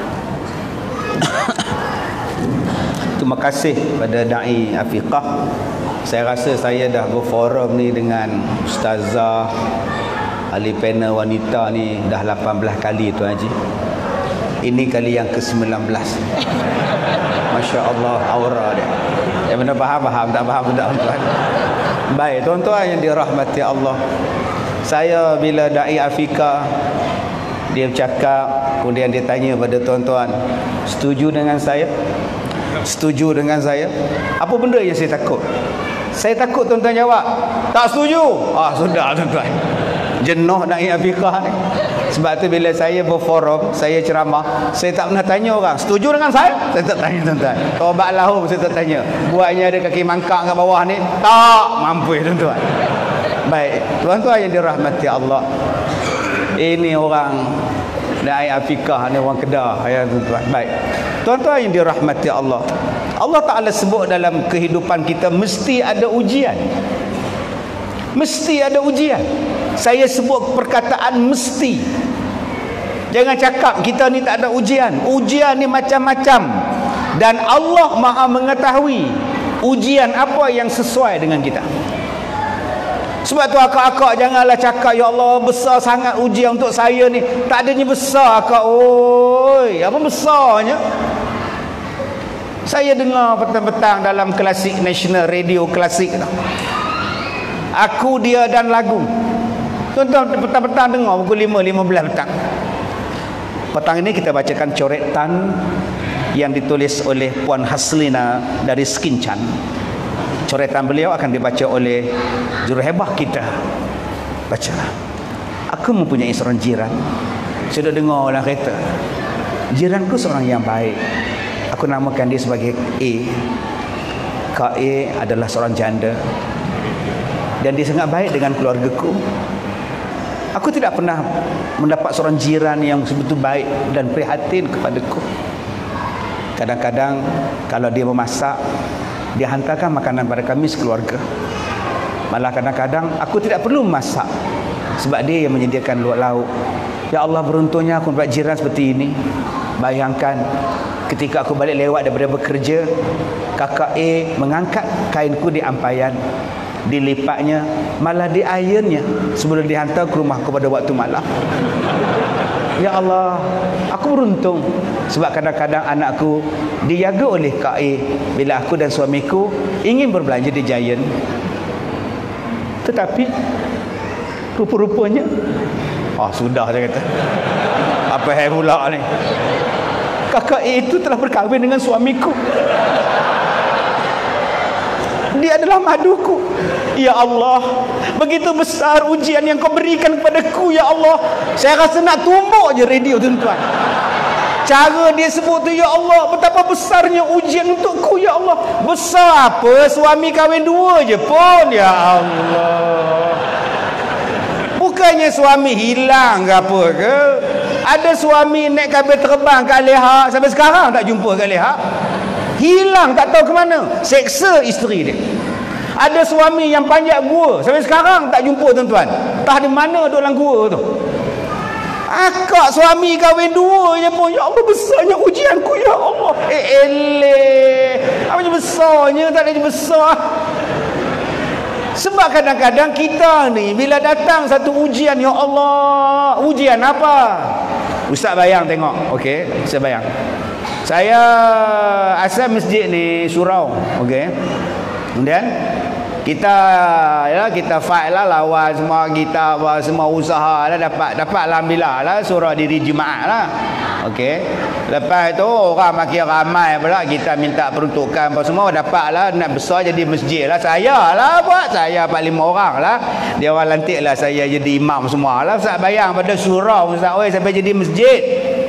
Terima kasih pada Da'i Afiqah. Saya rasa saya dah berforum ni dengan Ustazah ahli panel wanita ni dah 18 kali Tuan Haji. Ini kali yang ke-19. Masya Allah, aura dia. Yang benar faham, tak faham tak tuan. Baik, tuan-tuan yang dirahmati Allah, saya bila Da'i Afiqah dia bercakap, kemudian dia tanya pada tuan-tuan, setuju dengan saya? Setuju dengan saya? Apa benda yang saya takut? Saya takut tuan-tuan jawab, tak setuju. Sudah tuan-tuan. Jenuh Da'i Afiqah ni. Sebab tu bila saya berforum, saya ceramah, saya tak pernah tanya orang, setuju dengan saya? Saya tak tanya tuan-tuan. Tobat lahum saya tak tanya. Buatnya ada kaki mangkak kat bawah ni, tak mampu tuan-tuan. Baik, tuan-tuan yang dirahmati Allah, ini orang Da'i Afiqah ni, orang Kedah ya tuan-tuan. Baik, tuan-tuan yang dirahmati Allah, Allah Ta'ala sebut dalam kehidupan kita mesti ada ujian. Mesti ada ujian. Saya sebut perkataan mesti. Jangan cakap kita ni tak ada ujian. Ujian ni macam-macam. Dan Allah Maha mengetahui ujian apa yang sesuai dengan kita. Sebab tu akak-akak janganlah cakap, ya Allah besar sangat ujian untuk saya ni. Tak adanya besar akak. Oi, apa besarnya? Saya dengar petang-petang dalam Klasik National Radio Klasik tu, Aku Dia dan Lagu. Tuan-tuan petang-petang dengar pukul 5.15 petang. Petang ini kita bacakan coretan yang ditulis oleh Puan Haslina dari Skincan. Coretan beliau akan dibaca oleh juruhebah kita. Baca. Aku mempunyai seorang jiran. Sudah dengar orang kata, jiranku seorang yang baik. Aku namakan dia sebagai A. Kak A adalah seorang janda dan dia sangat baik dengan keluargaku. Aku tidak pernah mendapat seorang jiran yang sebetul baik dan prihatin kepadaku. Kadang-kadang kalau dia memasak, dia hantarkan makanan pada kami sekeluarga. Malah kadang-kadang aku tidak perlu masak sebab dia yang menyediakan lauk. Ya Allah, beruntungnya aku dapat jiran seperti ini. Bayangkan ketika aku balik lewat daripada bekerja, kakak A mengangkat kainku di ampayan, dilipatnya, malah diironnya sebelum dihantar ke rumahku pada waktu malam. Ya Allah, aku beruntung sebab kadang-kadang anakku dijaga oleh Kak A bila aku dan suamiku ingin berbelanja di Giant. Tetapi rupa-rupanya sudah saya kata. Apa yang pula ni? Kakak A itu telah berkahwin dengan suamiku. Dia adalah maduku. Ya Allah, begitu besar ujian yang kau berikan kepadaku, ya Allah. Saya rasa nak tumbuk je radio, tuan-tuan. Cara dia sebut tu, ya Allah, betapa besarnya ujian untukku, ya Allah. Besar apa? Suami kahwin 2 je pun, ya Allah. Bukannya suami hilang ke apa ke? Ada suami naik kabel terbang kat Leha, sampai sekarang tak jumpa kat Leha. Hilang, tak tahu ke mana. Seksa isteri dia. Ada suami yang panjat gua, sampai sekarang tak jumpa, tuan-tuan. Entah di mana duduk dalam gua tu. Akak suami kahwin 2 je pun, ya Allah, besarnya ujianku, ya Allah. Apa je besarnya, tak ada je besar. Sebab kadang-kadang kita ni bila datang satu ujian, ya Allah, ujian apa? Ustaz bayang tengok. Okey, saya bayang. Saya asal masjid ni surau, okey. Kemudian kita fight lah, lawan semua kita, semua usaha lah, dapat alhamdulillah lah surau diri jemaah lah. Okey. Lepas tu orang makin ramai pula, kita minta peruntukan apa semua, dapat lah nak besar jadi masjid lah. Saya lah buat, saya 4-5 orang lah. Dia orang lantik lah saya jadi imam semua lah. Ustaz bayang pada surau Ustaz, oi, sampai jadi masjid.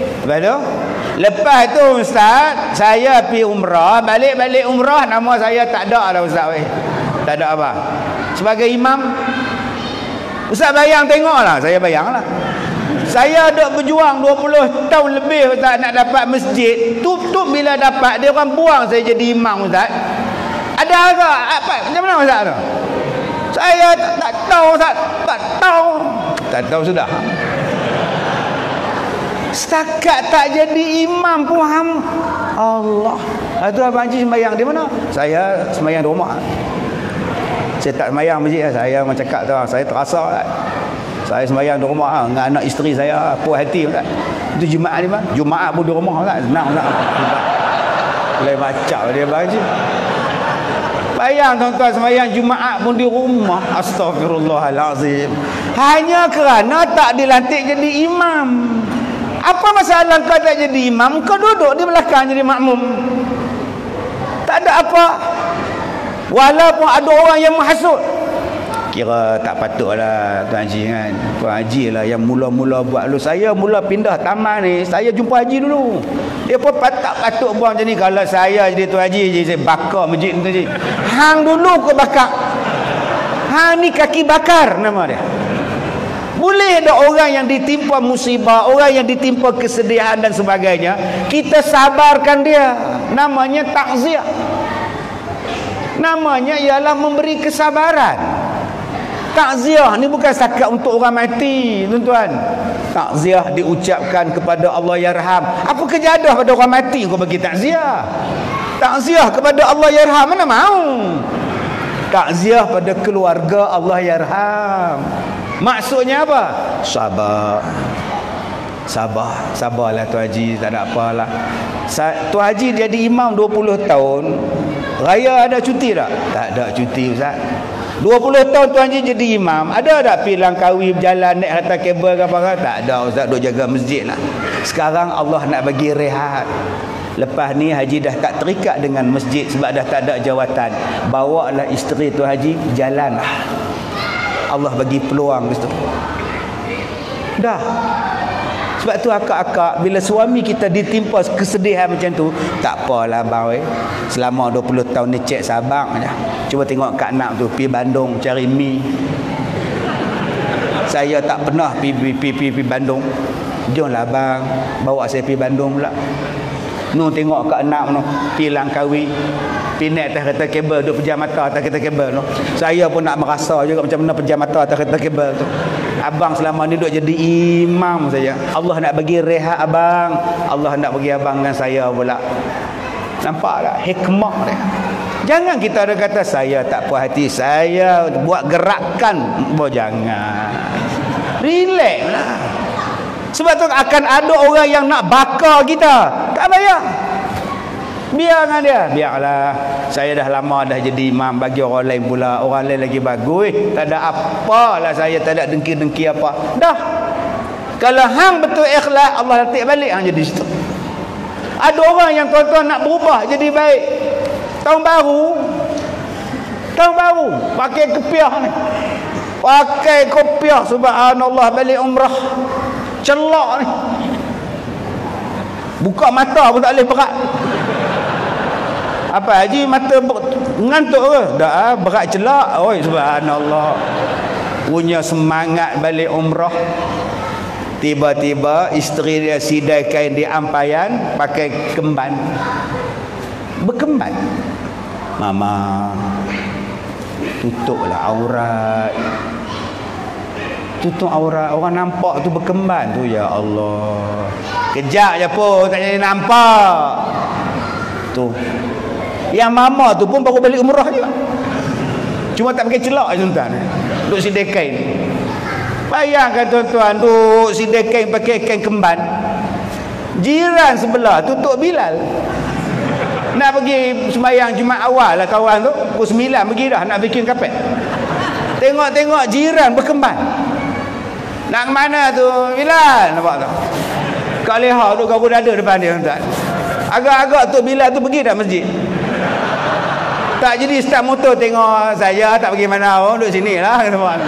Lepas tu Ustaz, saya pergi umrah, balik umrah, nama saya tak ada lah Ustaz, oi. Tak ada apa. Sebagai imam, Ustaz bayang tengoklah, saya bayang lah. Saya ada berjuang 20 tahun lebih Ustaz nak dapat masjid. Tu bila dapat, dia orang buang saya jadi imam Ustaz. Ada agak apa? Macam mana Ustaz tu? Saya tak tahu Ustaz. Tak tahu sudah. Setakat tak jadi imam pun Allah. Itu Abang Haji sembahyang di mana? Saya sembahyang di rumah. Saya tak sembahyang masjid. Saya macam cakap tu, saya terasa saya sembahyang di rumah dengan anak isteri saya, puas hati Ustaz. Itu Jumaat ni, Jumaat pun di rumah Ustaz. Senang Ustaz. Lain macam dia baju. Bayang tuan-tuan, sembahyang Jumaat pun di rumah. Astagfirullahalazim. Hanya kerana tak dilantik jadi imam. Apa masalah kau tak jadi imam? Kau duduk di belakang jadi makmum. Tak ada apa. Walaupun ada orang yang menghasut, kira tak patutlah Tuan Haji kan. Tuan Haji lah yang mula-mula buat dulu. Saya mula pindah taman ni, saya jumpa Haji dulu. Dia pun tak patut buang macam ni. Kalau saya jadi Tuan Haji, saya bakar masjid tu je. Hang dulu kau bakar. Hang ni kaki bakar nama dia. Boleh ada orang yang ditimpa musibah, orang yang ditimpa kesedihan dan sebagainya, kita sabarkan dia. Namanya takziah. Namanya ialah memberi kesabaran. Takziah ni bukan setakat untuk orang mati, tuan-tuan. Takziah diucapkan kepada Allah yarham. Apa kejadah pada orang mati kau bagi takziah? Takziah kepada Allah yarham, mana mau? Takziah pada keluarga Allah yarham. Maksudnya apa? Sabarlah Tuan Haji, tak ada apalah. Tuan Haji jadi imam 20 tahun. Raya ada cuti tak? Tak ada cuti Ustaz. 20 tahun Tuan Haji jadi imam, ada tak pergi Langkawi berjalan naik atas kabel ke apa? Tak ada Ustaz, duk jaga masjid lah. Sekarang Allah nak bagi rehat. Lepas ni Haji dah tak terikat dengan masjid sebab dah tak ada jawatan. Bawalah isteri Tuan Haji jalan. Allah bagi peluang situ. Dah. Sebab tu akak-akak, bila suami kita ditimpa kesedihan macam tu, tak apalah bang, selama 20 tahun ni cek Sabang je. Cuba tengok Kak Nak tu pergi Bandung cari mi. Saya tak pernah pergi Bandung. Jomlah bang, bawa saya pergi Bandung pula. Nu tengok Kak Nak tu pergi Langkawi, pergi naik atas kereta kabel, duduk pejam mata atas kereta kabel tu. Saya pun nak merasa juga macam mana pejam mata atas kereta kabel tu. Abang selama ni duduk jadi imam saja. Allah nak bagi rehat abang, Allah nak bagi abang dengan saya pula. Nampak tak hikmah dia? Jangan kita ada kata saya tak puas hati, saya buat gerakan. Jangan. Relax lah. Sebab tu akan ada orang yang nak bakar kita. Tak payah. Biar dengan dia. Biarlah. Saya dah lama dah jadi imam, bagi orang lain pula. Orang lain lagi bagus. Tak ada apalah, saya tak ada dengki-dengki apa. Dah. Kalau hang betul ikhlas, Allah letak balik hang jadi situ. Ada orang yang tuan-tuan nak berubah jadi baik. Tahun baru pakai kepiah ni. Pakai kopiah, subhanallah, balik umrah. Celak ni. Buka mata pun tak boleh berat. Apa haji mata ngantuk ke? Dah berat celak. Oi subhanallah. Punya semangat balik umrah. Tiba-tiba isteri dia sidai kain di ampayan pakai kemban. Berkemban. Mama, tutuplah aurat. Tutup aurat, orang nampak tu berkemban tu, ya Allah. Kejap je pun tak jadi nampak. Tu. Yang mama tu pun baru balik umrah juga. Cuma tak pakai celak je tuan. Duk sidai kain. Bayangkan tuan-tuan, duk sidai kain pakai kain kemban. Jiran sebelah tutup Bilal. Nak pergi sembahyang Jumaat awal lah kawan tu. Pukul 9 pergi dah nak bikin kapet. Tengok-tengok jiran berkemban. Nak ke mana tu Bilal? Nampak tak? Kak Leha tu kau dada depan dia tuan. Agak-agak tu Bilal tu pergi dah masjid. Tak jadi start motor tengok saya tak pergi mana, duduk sini lah.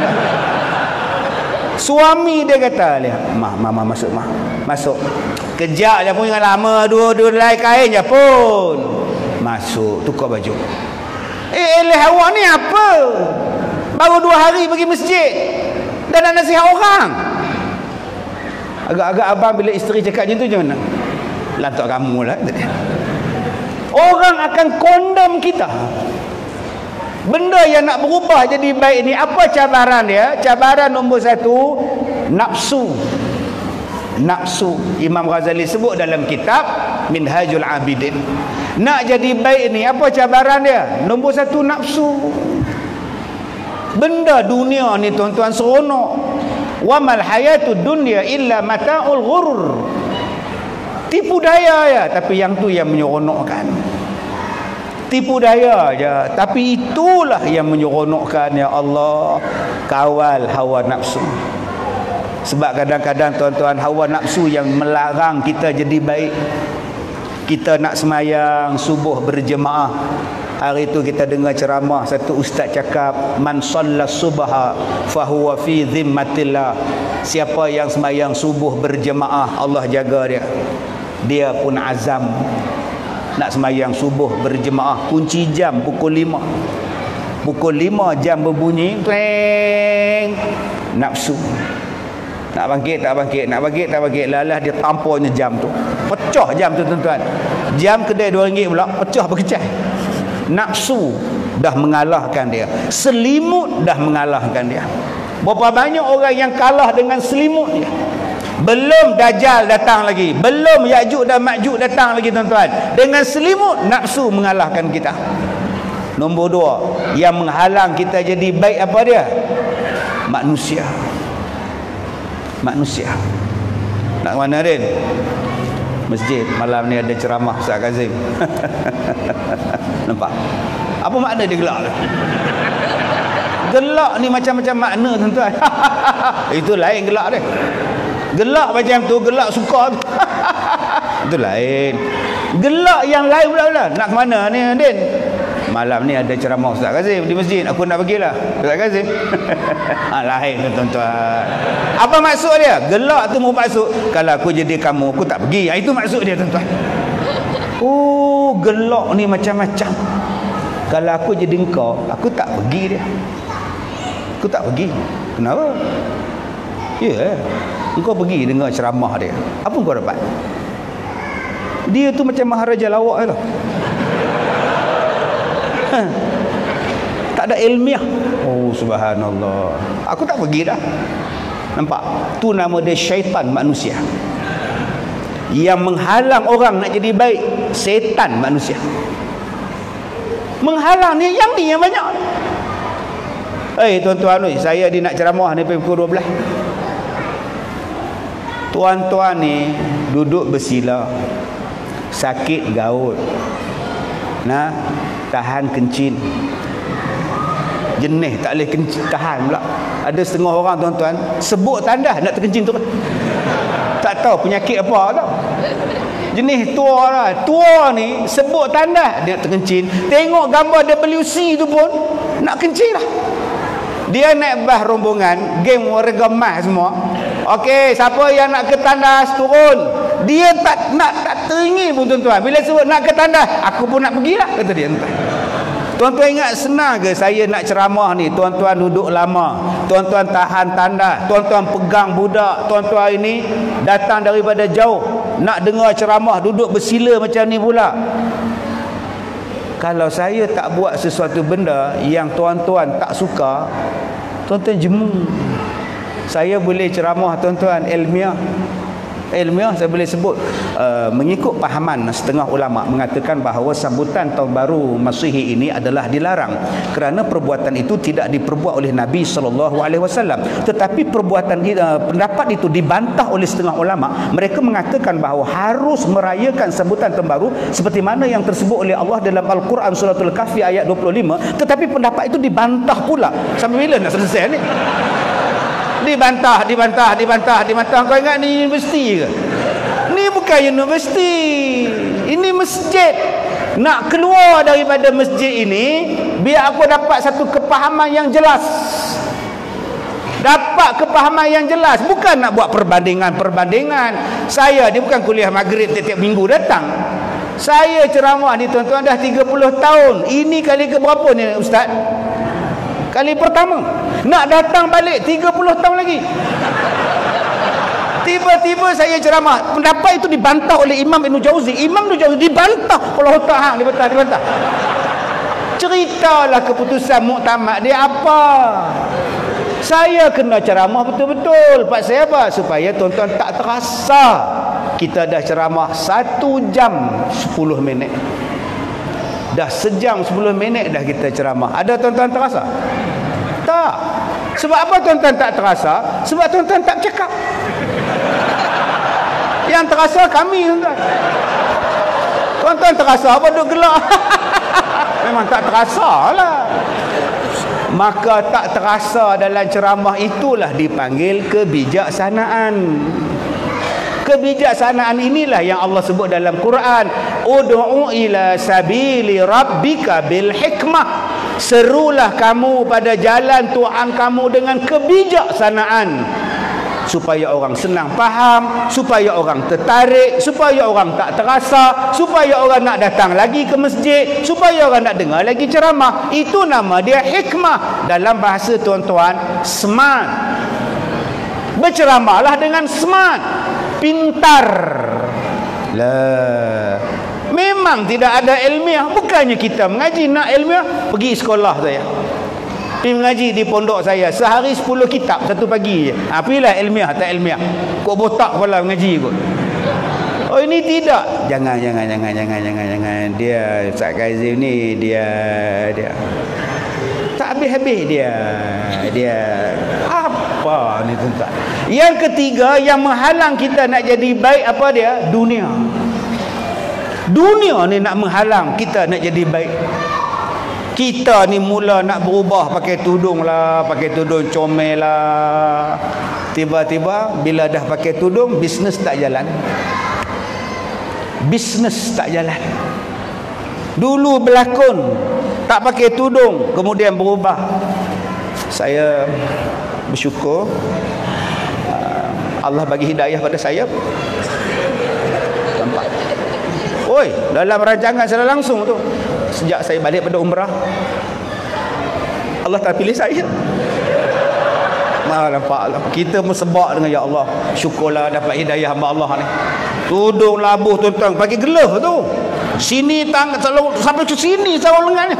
Suami dia kata, mama masuk mah. Masuk. Kejap je pun, jangan lama, dua helai kain je pun. Masuk, tukar baju. Eleh awak ni apa? Baru 2 hari pergi masjid dan nak nasihat orang. Agak-agak abang bila isteri cakap macam tu macam mana? Lantak kamu lah. Orang akan condemn kita. Benda yang nak berubah jadi baik ni, apa cabaran dia? Cabaran nombor 1, nafsu. Nafsu. Imam Ghazali sebut dalam kitab Minhajul Abidin. Nak jadi baik ni, apa cabaran dia? Nombor 1, nafsu. Benda dunia ni tuan-tuan seronok. Wa mal hayatud dunya illa mata'ul ghurur. Tipu daya ya, tapi yang tu yang menyeronokkan. Tipu daya aja, tapi itulah yang menyeronokkan, ya Allah. Kawal hawa nafsu. Sebab kadang-kadang tuan-tuan, hawa nafsu yang melarang kita jadi baik. Kita nak semayang subuh berjemaah. Hari itu kita dengar ceramah, satu ustaz cakap, man sallas subha fahuwa fi zimmatillah. Siapa yang semayang subuh berjemaah, Allah jaga dia. Dia pun azam nak semayang subuh berjemaah. Kunci jam pukul 5. Pukul 5 jam berbunyi, tweng, nafsu. Nak bangkit tak bangkit, nak bangkit tak bangkit, lalah dia tampunya jam tu. Pecah jam tu tuan-tuan. Jam kedai RM2 pula, pecah berkecah. Nafsu dah mengalahkan dia. Selimut dah mengalahkan dia. Berapa banyak orang yang kalah dengan selimut dia. Belum Dajjal datang lagi, belum Ya'juj dan Ma'juj datang lagi tuan-tuan. Dengan selimut, nafsu mengalahkan kita. Nombor 2, yang menghalang kita jadi baik apa dia? Manusia. Manusia. Nak mana Din? Masjid. Malam ni ada ceramah Ustaz Kazim. Nampak? Apa makna dia gelak tu? Gelak ni macam-macam makna tuan-tuan. Itu lain gelak dia. Gelak macam tu, gelak suka tu. Itu lain. Gelak yang lain pula. Nak ke mana ni Din? malam ni ada ceramah Ustaz Kazim di masjid, aku nak pergilah Ustaz Kazim. Lain tuan-tuan. Apa maksud dia? Gelak tu mau maksud kalau aku jadi kamu aku tak pergi. Itu maksud dia tuan-tuan. Oh, gelak ni macam-macam. Kalau aku jadi engkau, aku tak pergi dia. Aku tak pergi. Kenapa? Ya, engkau pergi dengar ceramah dia. Apa kau dapat? Dia tu macam maharaja lawak tau. Tak ada ilmiah. Oh, subhanallah. Aku tak pergi dah. Nampak? Tu nama dia syaitan manusia. Yang menghalang orang nak jadi baik, setan manusia. Menghalang ni yang banyak. Tuan-tuan, saya nak ceramah ni pukul 12. Tuan-tuan ni duduk bersila, sakit gaut, nah, tahan kencing, jenis tak boleh kencing, tahan pula. Ada setengah orang tuan-tuan sebut tandas nak terkencing tu, tak tahu penyakit apa tau. Jenis tua lah. Tua ni sebut tandas dia terkencing. Tengok gambar WC tu pun nak kencing lah. Dia naik bas rombongan, geng warga emas semua. Okey, siapa yang nak ke tandas turun. Dia tak teringin pun tuan-tuan. Bila sebut nak ke tandas, aku pun nak pergilah, kata dia tuan. Tuan-tuan ingat senang ke saya nak ceramah ni? Tuan-tuan duduk lama, tuan-tuan tahan tandas, tuan-tuan pegang budak, tuan-tuan ini datang daripada jauh nak dengar ceramah, duduk bersila macam ni pula. Kalau saya tak buat sesuatu benda yang tuan-tuan tak suka, tuan-tuan jemu. Saya boleh ceramah tuan-tuan ilmiah. Ilmiah saya boleh sebut mengikut pahaman setengah ulama mengatakan bahawa sambutan tahun baru Masihi ini adalah dilarang kerana perbuatan itu tidak diperbuat oleh Nabi SAW. Tetapi perbuatan pendapat itu dibantah oleh setengah ulama. Mereka mengatakan bahawa harus merayakan sambutan tahun baru seperti mana yang tersebut oleh Allah dalam Al-Quran suratul Kahfi ayat 25. Tetapi pendapat itu dibantah pula. Sampai bila nak selesai ni? Dibantah. Kau ingat ni universiti ke? Ni bukan universiti. Ini masjid. Nak keluar daripada masjid ini, biar aku dapat satu kepahaman yang jelas. Dapat kepahaman yang jelas. Bukan nak buat perbandingan. Saya ni bukan kuliah maghrib tiap-tiap minggu datang. Saya ceramah ni tuan-tuan dah 30 tahun. Ini kali ke berapa ni Ustaz? Kali pertama. Nak datang balik 30 tahun lagi. Tiba-tiba saya ceramah, pendapat itu dibantah oleh Imam Ibn Jauzi. Imam Ibn Jauzi dibantah. Kalau hutang dibantah. Ceritalah keputusan muktamad dia apa. Saya kena ceramah betul-betul. Pak saya apa? Supaya tuan-tuan tak terasa kita dah ceramah 1 jam 10 minit. Dah sejam 10 minit dah kita ceramah. Ada tuan-tuan terasa? Tak. Sebab apa tuan-tuan tak terasa? Sebab tuan-tuan tak cakap. Yang terasa kami tuan-tuan. Tuan-tuan terasa apa duk gelak? Memang tak terasa lah. Maka tak terasa dalam ceramah itulah dipanggil kebijaksanaan. Kebijaksanaan inilah yang Allah sebut dalam Quran. Ud'u ila sabili rabbika bil hikmah. Serulah kamu pada jalan Tuhan kamu dengan kebijaksanaan, supaya orang senang faham, supaya orang tertarik, supaya orang tak terasa, supaya orang nak datang lagi ke masjid, supaya orang nak dengar lagi ceramah. Itu nama dia hikmah. Dalam bahasa tuan-tuan, smart. Berceramahlah dengan smart, pintar. Lah, memang tidak ada ilmiah. Bukannya kita mengaji nak ilmiah, pergi sekolah saya, pergi mengaji di pondok saya, sehari 10 kitab satu pagi je. Pilihlah ilmiah tak ilmiah. Kok botak kepala mengaji kot. Oh, ini tidak. Jangan. Dia Ustaz Kazim ni dia tak habis-habis dia apa ni tuan-tuan. Yang ketiga yang menghalang kita nak jadi baik, apa dia? Dunia ni nak menghalang kita nak jadi baik. Kita ni mula nak berubah, pakai tudung lah, pakai tudung comel lah. Tiba-tiba bila dah pakai tudung, bisnes tak jalan. Dulu berlakon tak pakai tudung, kemudian berubah. Saya bersyukur Allah bagi hidayah pada saya. Nampak? Oi, dalam rancangan secara langsung tu, sejak saya balik pada umrah, Allah tak pilih saya. Nampak lah. Kita bersebak dengan ya Allah, syukurlah dapat hidayah hamba Allah ni. Tudung labuh tuan-tuan, pakai glove tu. Sini tangan sampai ke sini sarung lengannya.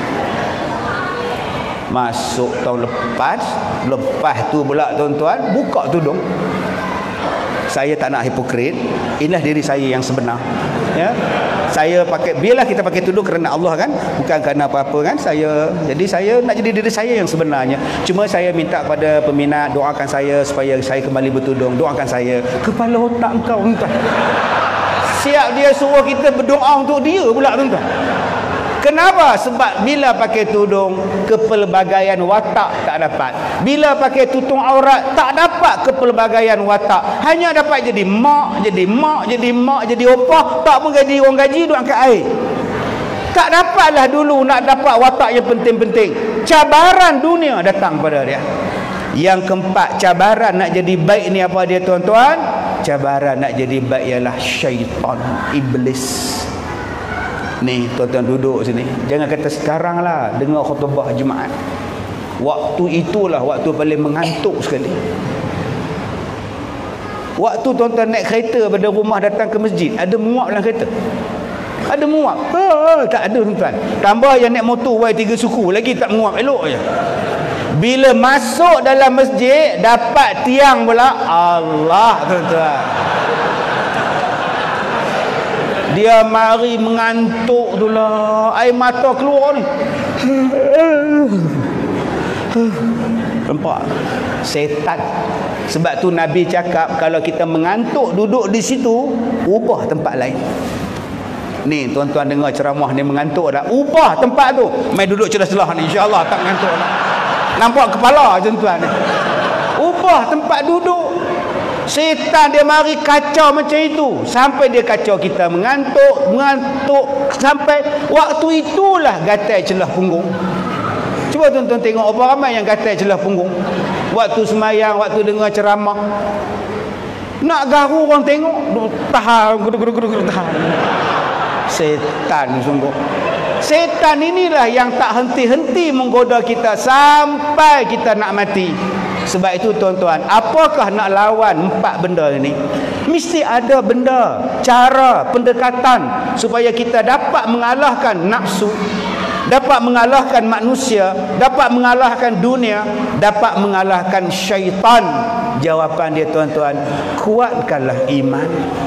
Masuk tahun lepas tu pula tuan-tuan, buka tudung. Saya tak nak hipokrit. Inilah diri saya yang sebenar. Ya. Saya pakai, biarlah kita pakai tudung kerana Allah kan, bukan kerana apa-apa kan. Jadi saya nak jadi diri saya yang sebenarnya. Cuma saya minta pada peminat, doakan saya supaya saya kembali bertudung. Doakan saya. Kepala otak engkau tuan. Siap dia suruh kita berdoa untuk dia pula tuan. Kenapa? Sebab bila pakai tudung, kepelbagaian watak tak dapat. Bila pakai tutup aurat, tak dapat kepelbagaian watak. Hanya dapat jadi mak, jadi opah, tak pun gaji orang gaji duk angkat air. Tak dapatlah dulu nak dapat watak yang penting-penting. Cabaran dunia datang pada dia. Yang keempat, cabaran nak jadi baik ni apa dia tuan-tuan? Cabaran nak jadi baik ialah syaitan, iblis. Ni tuan-tuan duduk sini, jangan kata sekarang lah dengar khutbah Jumaat. Waktu itulah waktu paling mengantuk sekali. Waktu tuan-tuan naik kereta pada rumah datang ke masjid, ada muak dalam kereta? Ada muak? Tak ada tuan-tuan. Tambah yang naik motor Y3 suku lagi tak muak elok je. Bila masuk dalam masjid, dapat tiang pula, Allah tuan-tuan, dia mari mengantuk tu lah, air mata keluar ni. Nampak? Setan. Sebab tu Nabi cakap, kalau kita mengantuk duduk di situ, ubah tempat lain. Ni tuan-tuan dengar ceramah ni mengantuk dah, ubah tempat tu, main duduk celah-celah ni, insya-Allah tak mengantuk dah. Nampak kepala tuan-tuan ni. Ubah tempat duduk. Setan dia mari kacau macam itu, sampai dia kacau kita mengantuk sampai waktu itulah gatal celah punggung. Cuba tuan-tuan tengok apa ramai yang gatal celah punggung waktu semayang, waktu dengar ceramah. Nak garu orang tengok, tahan, tahan. Setan sungguh. Setan inilah yang tak henti-henti menggoda kita sampai kita nak mati. Sebab itu tuan-tuan, apakah nak lawan empat benda ini? Mesti ada benda, cara, pendekatan supaya kita dapat mengalahkan nafsu, dapat mengalahkan manusia, dapat mengalahkan dunia, dapat mengalahkan syaitan. Jawapan dia tuan-tuan, kuatkanlah iman.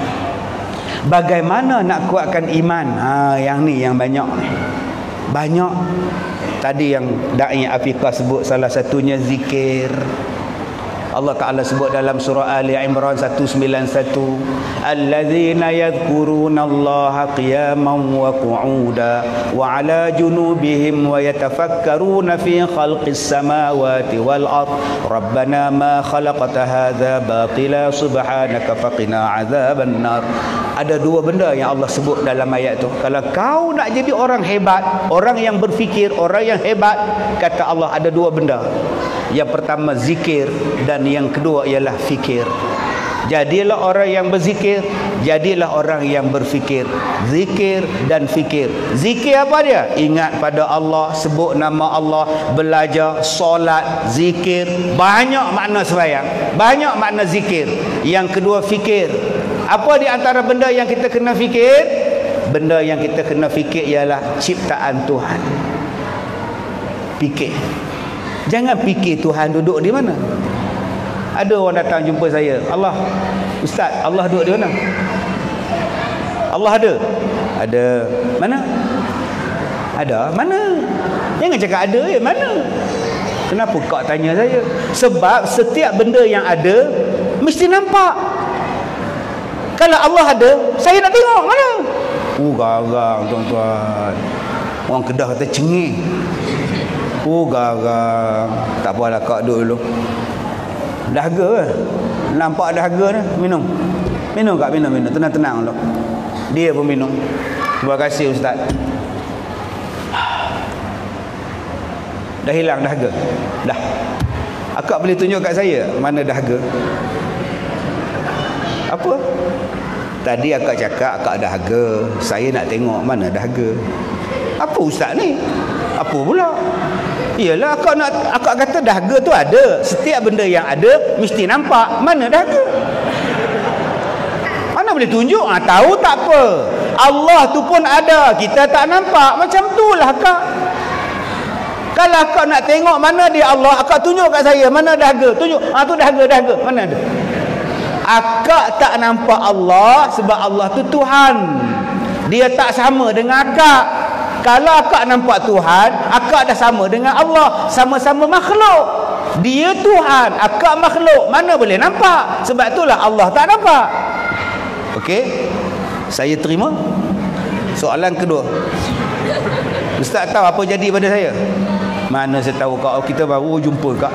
Bagaimana nak kuatkan iman? Yang ni yang banyak ni. Banyak. Tadi yang Da'i Afiqah sebut salah satunya zikir. Allah Ta'ala sebut dalam surah Ali Imran 191, allazina yadhkuruna Allaha qiyaman wa qu'uda wa ala junubihim wa yatafakkaruna fi khalqis samawati wal ard rabbana ma khalaqta hadza batila subhanaka faqina azaban nar. Ada dua benda yang Allah sebut dalam ayat tu. Kalau kau nak jadi orang hebat, orang yang berfikir, orang yang hebat, kata Allah ada dua benda. Yang pertama zikir, dan yang kedua ialah fikir. Jadilah orang yang berzikir, jadilah orang yang berfikir. Zikir dan fikir. Zikir apa dia? Ingat pada Allah, sebut nama Allah, belajar, solat, zikir. Banyak makna sembahyang, banyak makna zikir. Yang kedua fikir. Apa di antara benda yang kita kena fikir? Benda yang kita kena fikir ialah ciptaan Tuhan. Fikir. Jangan fikir Tuhan duduk di mana. Ada orang datang jumpa saya, Allah, Ustaz, Allah duduk di mana? Allah ada? Ada. Mana? Ada. Mana? Jangan cakap ada, mana? Kenapa kau tanya saya? Sebab setiap benda yang ada mesti nampak. Kalau Allah ada, saya nak tengok mana? Garang tuan-tuan. Orang Kedah kata cengih. Garang. Tak apalah, kau duduk dulu. Dahaga. Nampak dahaga ni, minum. Minum kak, minum. Tenang-tenang dulu. Dia pun minum. Terima kasih Ustaz. Dah hilang dahaga. Dah. Akak boleh tunjuk kat saya mana dahaga? Apa? Tadi akak cakap akak dahaga. Saya nak tengok mana dahaga. Apa ustaz ni? Apa pula? Iyalah akak kata dahaga tu ada. Setiap benda yang ada mesti nampak. Mana dahaga? Mana boleh tunjuk? Tahu tak apa. Allah tu pun ada. Kita tak nampak. Macam tu lah akak. Kalau akak nak tengok mana dia Allah, akak tunjuk kat saya mana dahaga. Tunjuk. Tu dahaga. Mana ada? Akak tak nampak Allah sebab Allah tu Tuhan. Dia tak sama dengan akak. Kalau akak nampak Tuhan, akak dah sama dengan Allah. Sama-sama makhluk. Dia Tuhan, akak makhluk. Mana boleh nampak? Sebab itulah Allah tak nampak. Okey? Saya terima. Soalan kedua. Ustaz tahu apa jadi pada saya? Mana saya tahu kak, kita baru jumpa kak.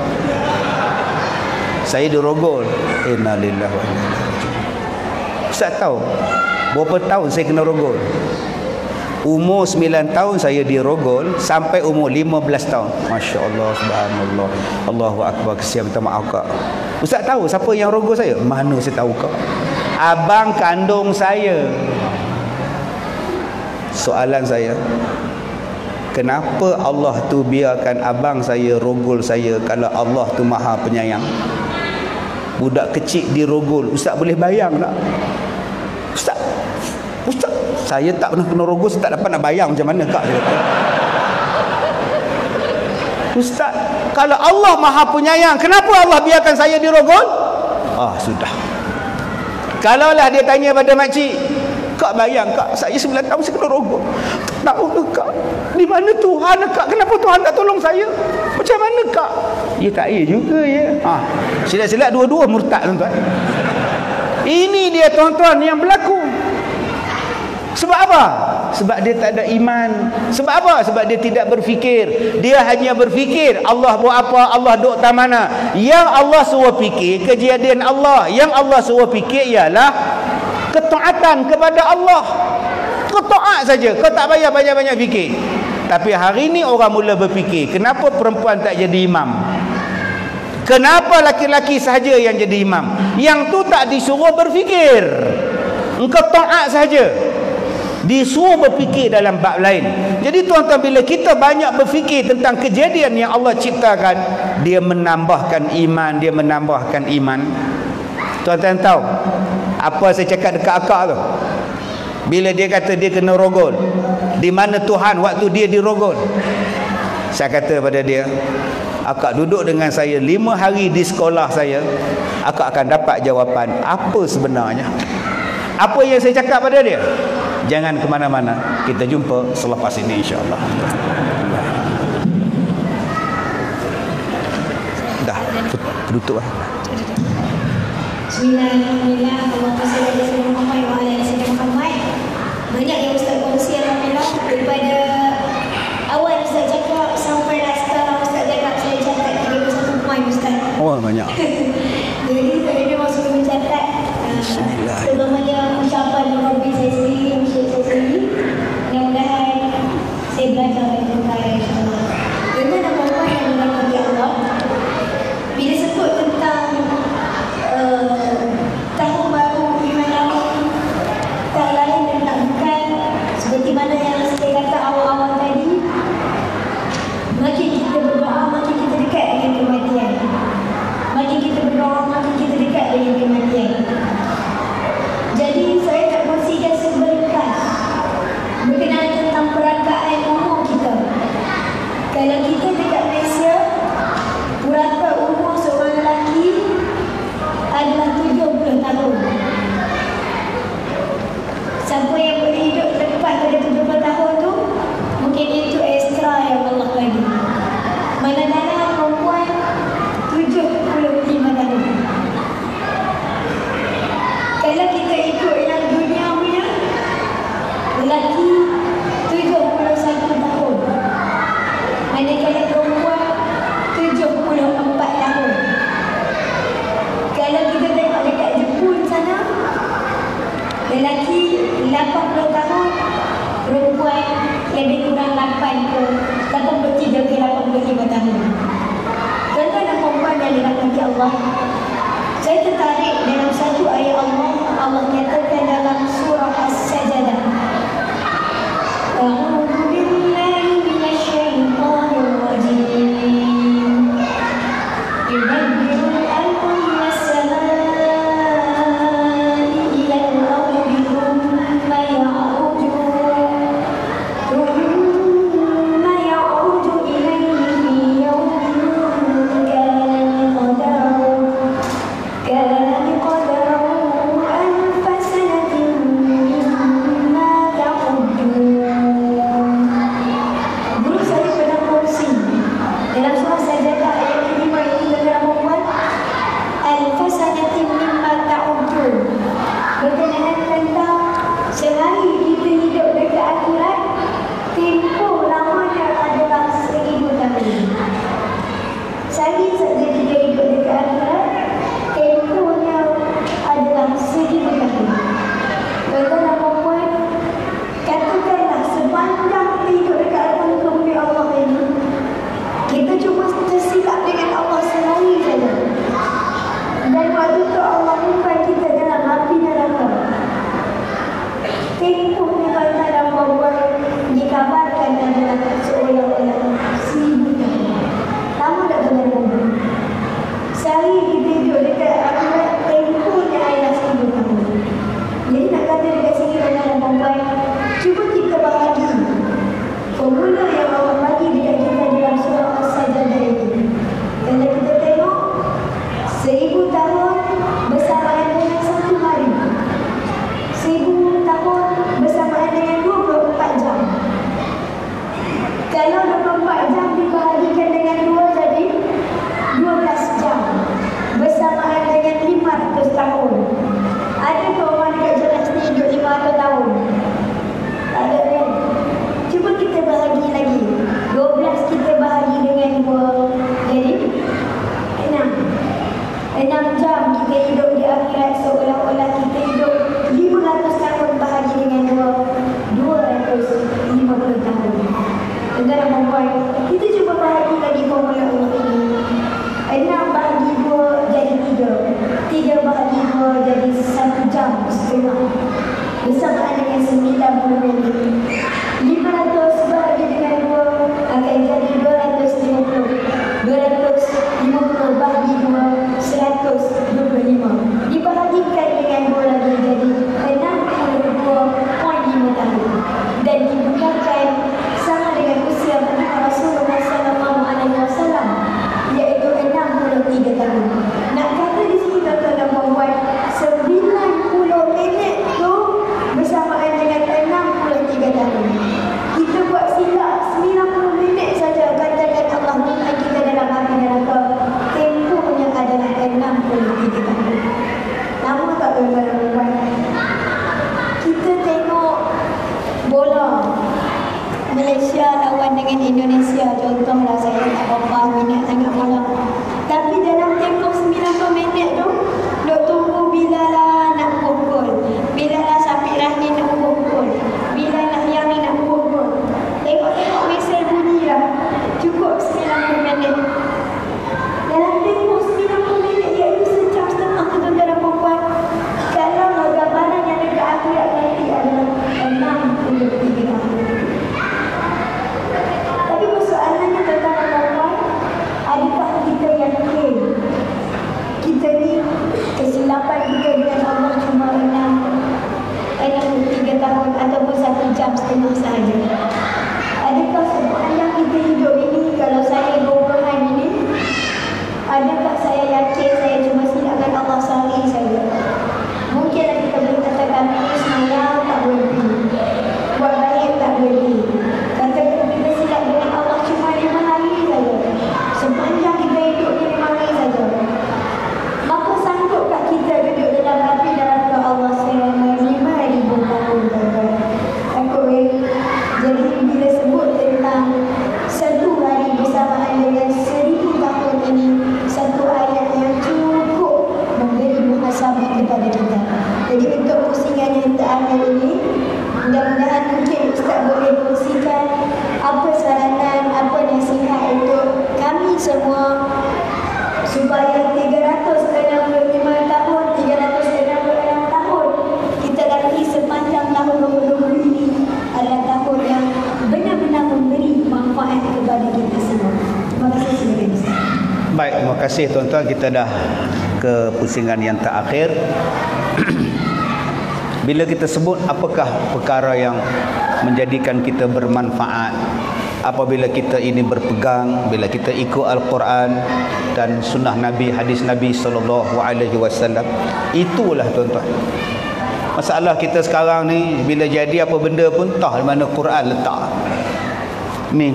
Saya dirogol. Innalillahi wa inna ilaihi raji'un. Ustaz tahu berapa tahun saya kena rogol? Umur 9 tahun saya dirogol sampai umur 15 tahun. Masya-Allah, subhanallah. Allahu akbar. Kesian, minta maaf kak. Ustaz tahu siapa yang rogol saya? Mana saya tahu kak? Abang kandung saya. Soalan saya, kenapa Allah tu biarkan abang saya rogol saya kalau Allah tu Maha Penyayang? Budak kecil dirogol. Ustaz boleh bayang tak? Ustaz, saya tak pernah kena rogol, saya tak dapat nak bayang macam mana kak. Ustaz, kalau Allah Maha Penyayang, kenapa Allah biarkan saya dirogol? Sudah. Kalaulah dia tanya pada makcik, kak bayang kak, saya 9 tahun saya kena rogol. Tak tahu kak, di mana Tuhan kak? Kenapa Tuhan tak tolong saya? Macam mana kak? Ya tak ya juga ya. Silat-silat dua-dua murtad tuan-tuan. Ini dia tuan-tuan yang berlaku. Sebab apa? Sebab dia tak ada iman. Sebab apa? Sebab dia tidak berfikir. Dia hanya berfikir Allah buat apa, Allah duk tak mana. Yang Allah suruh fikir kejadian Allah. Yang Allah suruh fikir ialah ketaatan kepada Allah. Ketaat saja. Kau tak payah banyak-banyak fikir. Tapi hari ni orang mula berfikir, kenapa perempuan tak jadi imam? Kenapa laki-laki sahaja yang jadi imam? Yang tu tak disuruh berfikir. Engkau taat saja. Disuruh berfikir dalam bab lain. Jadi tuan-tuan, bila kita banyak berfikir tentang kejadian yang Allah ciptakan, dia menambahkan iman, dia menambahkan iman. Tuan-tuan tahu apa saya cakap dekat akak tu? Bila dia kata dia kena rogol, di mana Tuhan waktu dia dirogol? Saya kata pada dia, akak duduk dengan saya 5 hari di sekolah saya, akak akan dapat jawapan apa sebenarnya. Apa yang saya cakap pada dia? Jangan ke mana-mana. Kita jumpa selepas ini insya-Allah. Dah tutup lah. Bismillahirrahmanirrahim. Allahumma salli ala sayyidina Muhammad wa ala ali sayyidina Muhammad. Banyak yang Ustaz kongsi alhamdulillah. Daripada awal Ustaz cakap sampai sekarang Ustaz cakap, saya catat 31 poin Ustaz. Banyak. Jadi saya masuk mencatat terutamanya ucapan Rabbi saya sendiri, usul saya sendiri. Mudah-mudahan saya belajar dari perkara insya-Allah. Dengan nama Allah yang dirahmati Allah, bila sebut tentang tahun baru iman awal, tak lain dan tak bukan seperti mana yang saya kata awal-awal tadi, makin kita berdoa makin kita dekat dengan kematian. Makin kita berdoa makin kita dekat dengan kematian. Jadi saya tak kongsikan sebentar berkenaan tentang perakaan umur kita. Kalau kita dekat Malaysia, purata umur seorang lelaki adalah 70 tahun. Siapa yang boleh hidup tepat pada 70 tahun tu, mungkin itu ekstra yang Allah bagi. Manakala perempuan 75 tahun. Kalau kita ikut yang dunia punya, lelaki 71 tahun. Manakala perempuan 74 tahun. Kalau kita tengok dekat Jepun sana, lelaki 80 tahun, perempuan lebih kurang 83 ke 85 tahun. bayar 365 tahun, 366 tahun. Kita lalui sepanjang tahun 2020 ini adalah tahun yang benar-benar memberi manfaat kepada kita semua. Terima kasih sebagai Ustaz. Baik, terima kasih tuan-tuan. Kita dah ke pusingan yang terakhir. Bila kita sebut apakah perkara yang menjadikan kita bermanfaat, apabila kita ini berpegang, bila kita ikut Al-Quran dan sunnah Nabi, hadis Nabi SAW, itulah tuan-tuan. Masalah kita sekarang ni, bila jadi apa benda pun tahu di mana Quran letak. Ni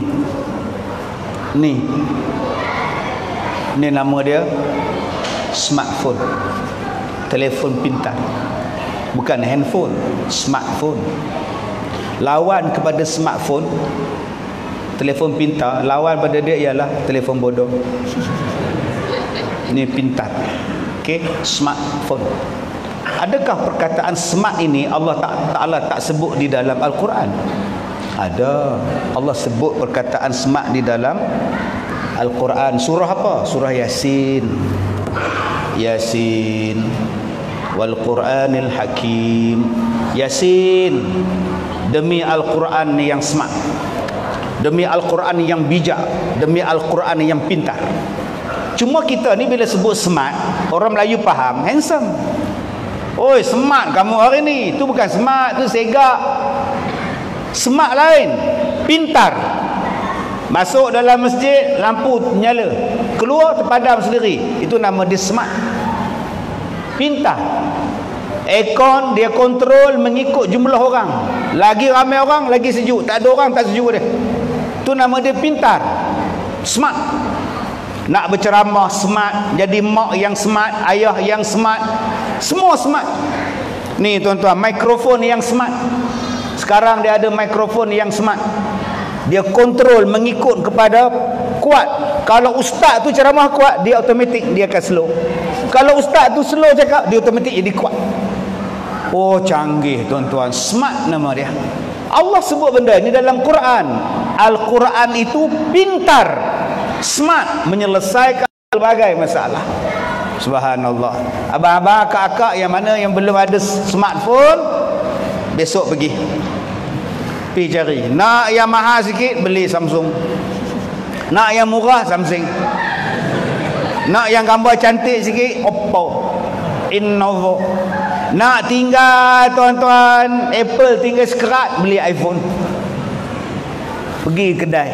nama dia smartphone, telefon pintar. Bukan handphone, smartphone. Lawan kepada smartphone, telefon pintar, lawan pada dia ialah telefon bodoh. Ini pintar. Okey, smartphone. Adakah perkataan smart ini Allah Ta'ala tak sebut di dalam Al-Quran? Ada. Allah sebut perkataan smart di dalam Al-Quran. Surah apa? Surah Yasin. Yasin wal Quranil Hakim. Yasin, demi Al-Quran yang smart, demi Al-Quran yang bijak, demi Al-Quran yang pintar. Cuma kita ni bila sebut smart, orang Melayu faham handsome. Oi, smart kamu hari ni. Itu bukan smart, tu segak. Smart lain, pintar. Masuk dalam masjid, lampu nyala, keluar terpadam sendiri. Itu nama dia smart. Pintar. Aircon dia kontrol mengikut jumlah orang. Lagi ramai orang, lagi sejuk. Tak ada orang, tak sejuk dia. Itu nama dia pintar. Smart. Nak berceramah smart, jadi mak yang smart, ayah yang smart, semua smart. Ni tuan-tuan, mikrofon yang smart. Sekarang dia ada mikrofon yang smart. Dia kontrol mengikut kepada kuat. Kalau ustaz tu ceramah kuat, dia automatik dia akan slow. Kalau ustaz tu slow cakap, dia automatik jadi kuat. Oh, canggih tuan-tuan. Smart nama dia. Allah sebut benda ni dalam Quran. Al-Quran itu pintar, smart, menyelesaikan berbagai masalah. Subhanallah. Abang-abang, akak-akak yang mana yang belum ada smartphone, besok pergi cari. Nak yang mahal sikit, beli Samsung. Nak yang murah, Samsung. Nak yang gambar cantik sikit, Oppo, Innovo. Nak tinggal tuan-tuan Apple, tinggal sekerat, beli iPhone. Pergi kedai.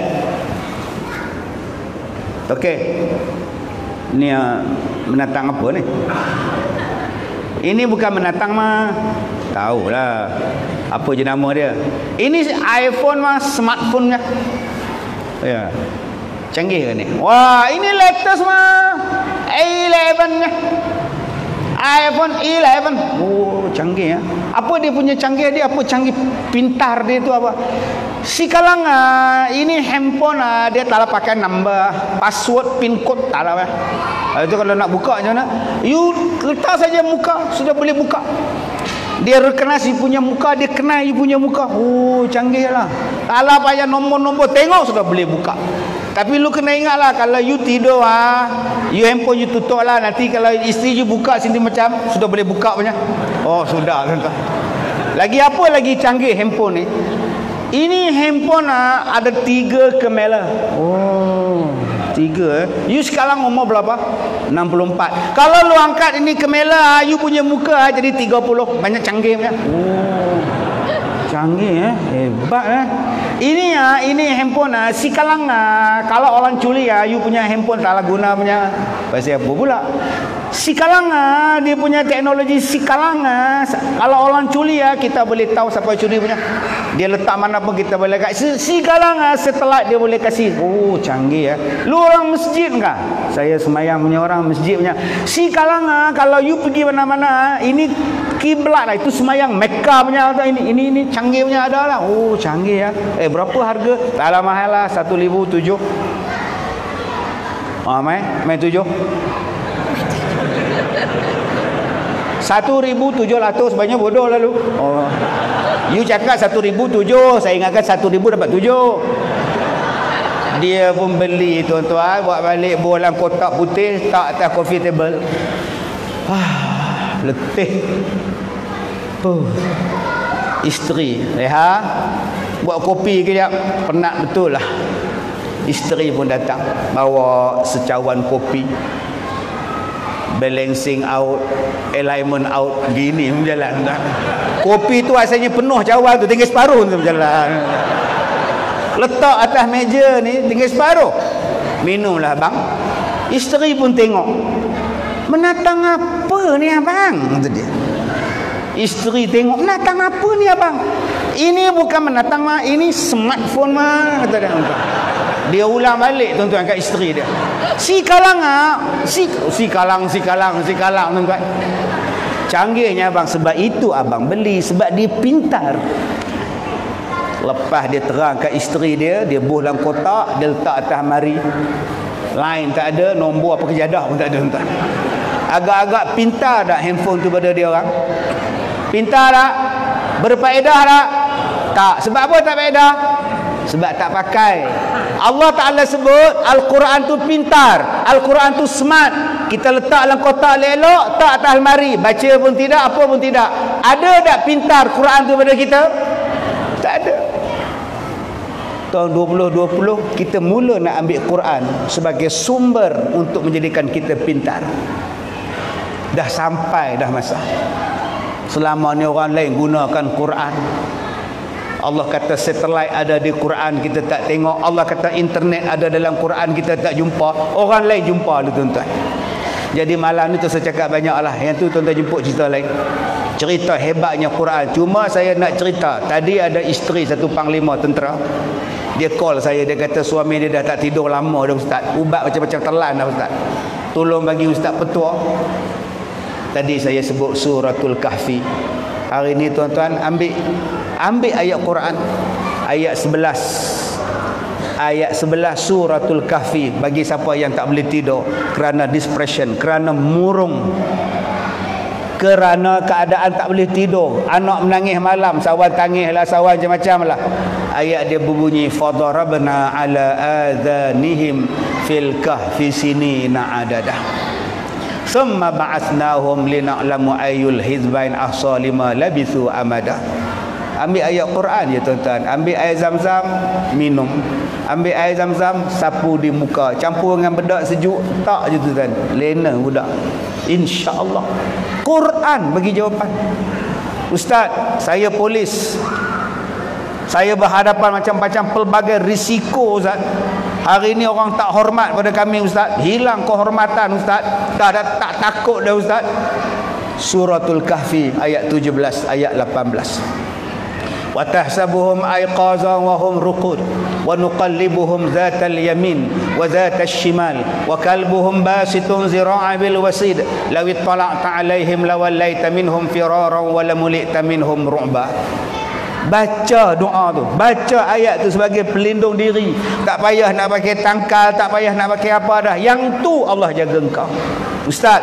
Okey. Ni menatang apa ni? Ini bukan menatang mah. Tahulah apa je nama dia. Ini iPhone mah, smartphone nya. Ya. Canggih kan ni? Wah, ini latest mah. A11 nya. iPhone 11. Oh, canggih ya. Apa dia punya canggih dia? Apa canggih pintar dia tu apa? Si kalang ini handphone dia tak pakai number, password, pin code tak lah. Itu kalau nak buka macam mana? You letak saja muka, sudah boleh buka. Dia recognize you punya muka, dia kenal you punya muka. Oh, canggih lah. Kalau payah nombor-nombor, tengok sudah boleh buka. Tapi lu kena ingat lah, kalau you tidur you handphone you tutup lah. Nanti kalau isteri you buka sini macam, sudah boleh buka punya. Oh, sudah tuan-tuan. Lagi apa lagi canggih handphone ni? Ini handphone ada 3 kamera. Oh, 3 You sekarang umur berapa? 64. Kalau lu angkat ini kamera, you punya muka jadi 30. Banyak canggih punya. Oh, canggih hebat Ini handphone si kalang kalau orang curi you punya handphone salah guna punya. Pasal apa pula? Si kalang dia punya teknologi si kalang kalau orang curi kita boleh tahu siapa curi punya. Dia letak mana pun kita boleh kasih. Si kalang setelah dia boleh kasih. Oh, canggih Lu orang masjid enggak? Saya semayang punya orang masjid punya. Si kalang kalau you pergi mana-mana, ini kiblat lah, itu semayang Mekah punya. Ini canggih punya ada lah. Oh, canggih ya. Berapa harga? Tak lah mahal lah, 1,007. Main 7. 1,700 banyak bodoh lalu. Oh. You cakap 1,007, saya ingatkan 1,000 dapat 7. Dia pun beli tuan-tuan, buat balik bolang kotak putih, tak atas coffee table. Letih. Isteri leha buat kopi kejap, penat betul lah. Isteri pun datang bawa secawan kopi, balancing out, alignment out, gini berjalan. Kopi tu asalnya penuh cawan tu, tinggal separuh tu berjalan. Letak atas meja ni, tinggal separuh. Minumlah abang. Isteri pun tengok, menatang apa ni abang? Kata dia. Isteri tengok, menatang apa ni abang? Ini bukan menatang mah, ini smartphone mah, kata dia. Dia ulang balik tuan-tuan kat isteri dia. Si kalang tuan-tuan. Canggihnya abang, sebab itu abang beli, sebab dia pintar. Lepas dia terang kat isteri dia, dia buh dalam kotak, dia letak atas mari. Line tak ada, nombor apa kejadah pun tak ada tuan. Agak-agak pintar tak handphone tu pada dia orang? Pintar tak? Berfaedah tak? Tak. Sebab apa tak faedah? Sebab tak pakai. Allah Ta'ala sebut Al-Quran tu pintar, Al-Quran tu smart. Kita letak dalam kotak elok, tak atas almari, baca pun tidak, apa pun tidak. Ada tak pintar Quran tu pada kita? Tak ada. Tahun 2020 kita mula nak ambil Quran sebagai sumber untuk menjadikan kita pintar. Dah sampai dah masa. Selama ni orang lain gunakan Quran. Allah kata satelit ada di Quran, kita tak tengok. Allah kata internet ada dalam Quran, kita tak jumpa. Orang lain jumpa tu tuan-tuan. Jadi malam ni tu saya cakap banyak lah. Yang tu tuan-tuan jemput cerita lain. Cerita hebatnya Quran. Cuma saya nak cerita, tadi ada isteri satu panglima tentera. Dia call saya, dia kata suami dia dah tak tidur lama dah ustaz. Ubat macam-macam telan dah ustaz. Tolong bagi ustaz petua. Tadi saya sebut suratul Kahfi. Hari ni tuan-tuan ambil ayat Quran ayat 11. Ayat 11 suratul Kahfi bagi siapa yang tak boleh tidur kerana depression, kerana murung, kerana keadaan tak boleh tidur, anak menangis malam, sawan tangis lah, sawan macam-macam lah. Ayat dia berbunyi fadarabna ala adhanihim fil kahfi sinina adadah summa ba'athnahum lina'lamu ayyul hizbain ahsa lima labithu amada. Ambil ayat Quran je tuan-tuan, ambil air zam-zam minum, ambil air zam-zam sapu di muka, campur dengan bedak sejuk, tak je tuan-tuan, lena budak. InsyaAllah Quran bagi jawapan. Ustaz, saya polis, saya berhadapan macam-macam pelbagai risiko ustaz. Hari ni orang tak hormat pada kami ustaz, hilang kehormatan ustaz, tak takut dah ustaz. Suratul Kahfi ayat 17 ayat 18. Wa tahsabuhum ayqazan wa hum ruqud wa nuqallibuhum zatal yamin wa zatal shimal wa kalbuhum basitun zira'a bil wasid law ittala'ta 'alaihim lawallaita minhum firaran wa lamulita minhum ru'ba. Baca doa tu, baca ayat tu sebagai pelindung diri. Tak payah nak pakai tangkal, tak payah nak pakai apa dah. Yang tu Allah jaga engkau. Ustaz,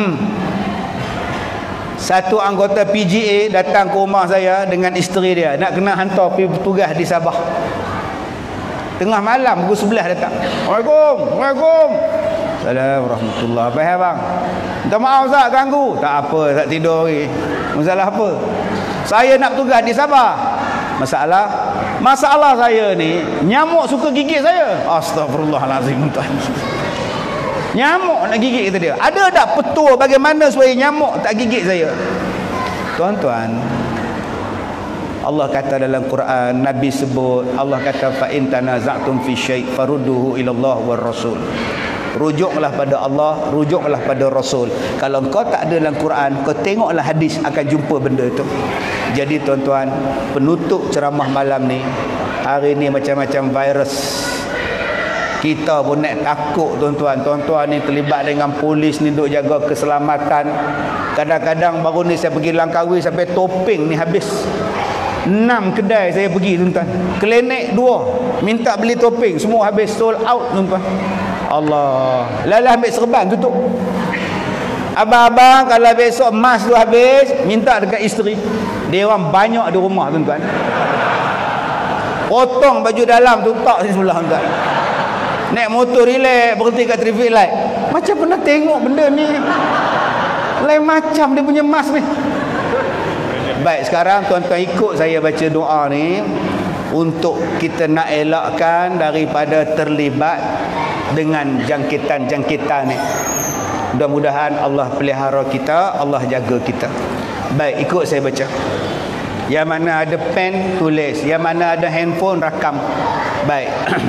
satu anggota PGA datang ke rumah saya dengan isteri dia, nak kena hantar pergi bertugas di Sabah. Tengah malam pukul 11 datang. Waalaikumsalam. Assalamualaikum warahmatullahi wabarakatuh. Bang, minta maaf Ustaz ganggu. Tak apa, tak tidur lagi. Masalah apa? Saya nak bertugas di Sabah. Masalah saya ni, nyamuk suka gigit saya. Astagfirullahalazim tuan. Nyamuk nak gigit kata dia. Ada tak petua bagaimana supaya nyamuk tak gigit saya? Tuan-tuan, Allah kata dalam Quran, Nabi sebut, Allah kata fa in tanaza'tum fi syai' farudduhu ila Allah war Rasul. Rujuklah pada Allah, rujuklah pada Rasul. Kalau kau tak ada dalam Quran, kau tengoklah hadis, akan jumpa benda itu. Jadi tuan-tuan, penutup ceramah malam ni, hari ni macam-macam virus. Kita pun nak takut tuan-tuan. Tuan-tuan ni terlibat dengan polis ni duk jaga keselamatan. Kadang-kadang baru ni saya pergi Langkawi sampai Topeng ni habis. 6 kedai saya pergi tuan-tuan. Klinik 2 minta beli topeng, semua habis, sold out tuan-tuan. Allah, lalah ambil serban tutup. Abang-abang kalau besok emas tu habis, minta dekat isteri. Dia orang banyak di rumah tuan-tuan. Potong baju dalam tu tak di sebelah tuan-tuan. Naik motor relax, berhenti kat traffic light. Macam pernah tengok benda ni. Lain macam dia punya mas ni. Baik, sekarang tuan-tuan ikut saya baca doa ni untuk kita nak elakkan daripada terlibat dengan jangkitan-jangkitan ni. Mudah-mudahan Allah pelihara kita, Allah jaga kita. Baik, ikut saya baca. Yang mana ada pen, tulis. Yang mana ada handphone, rakam. Baik.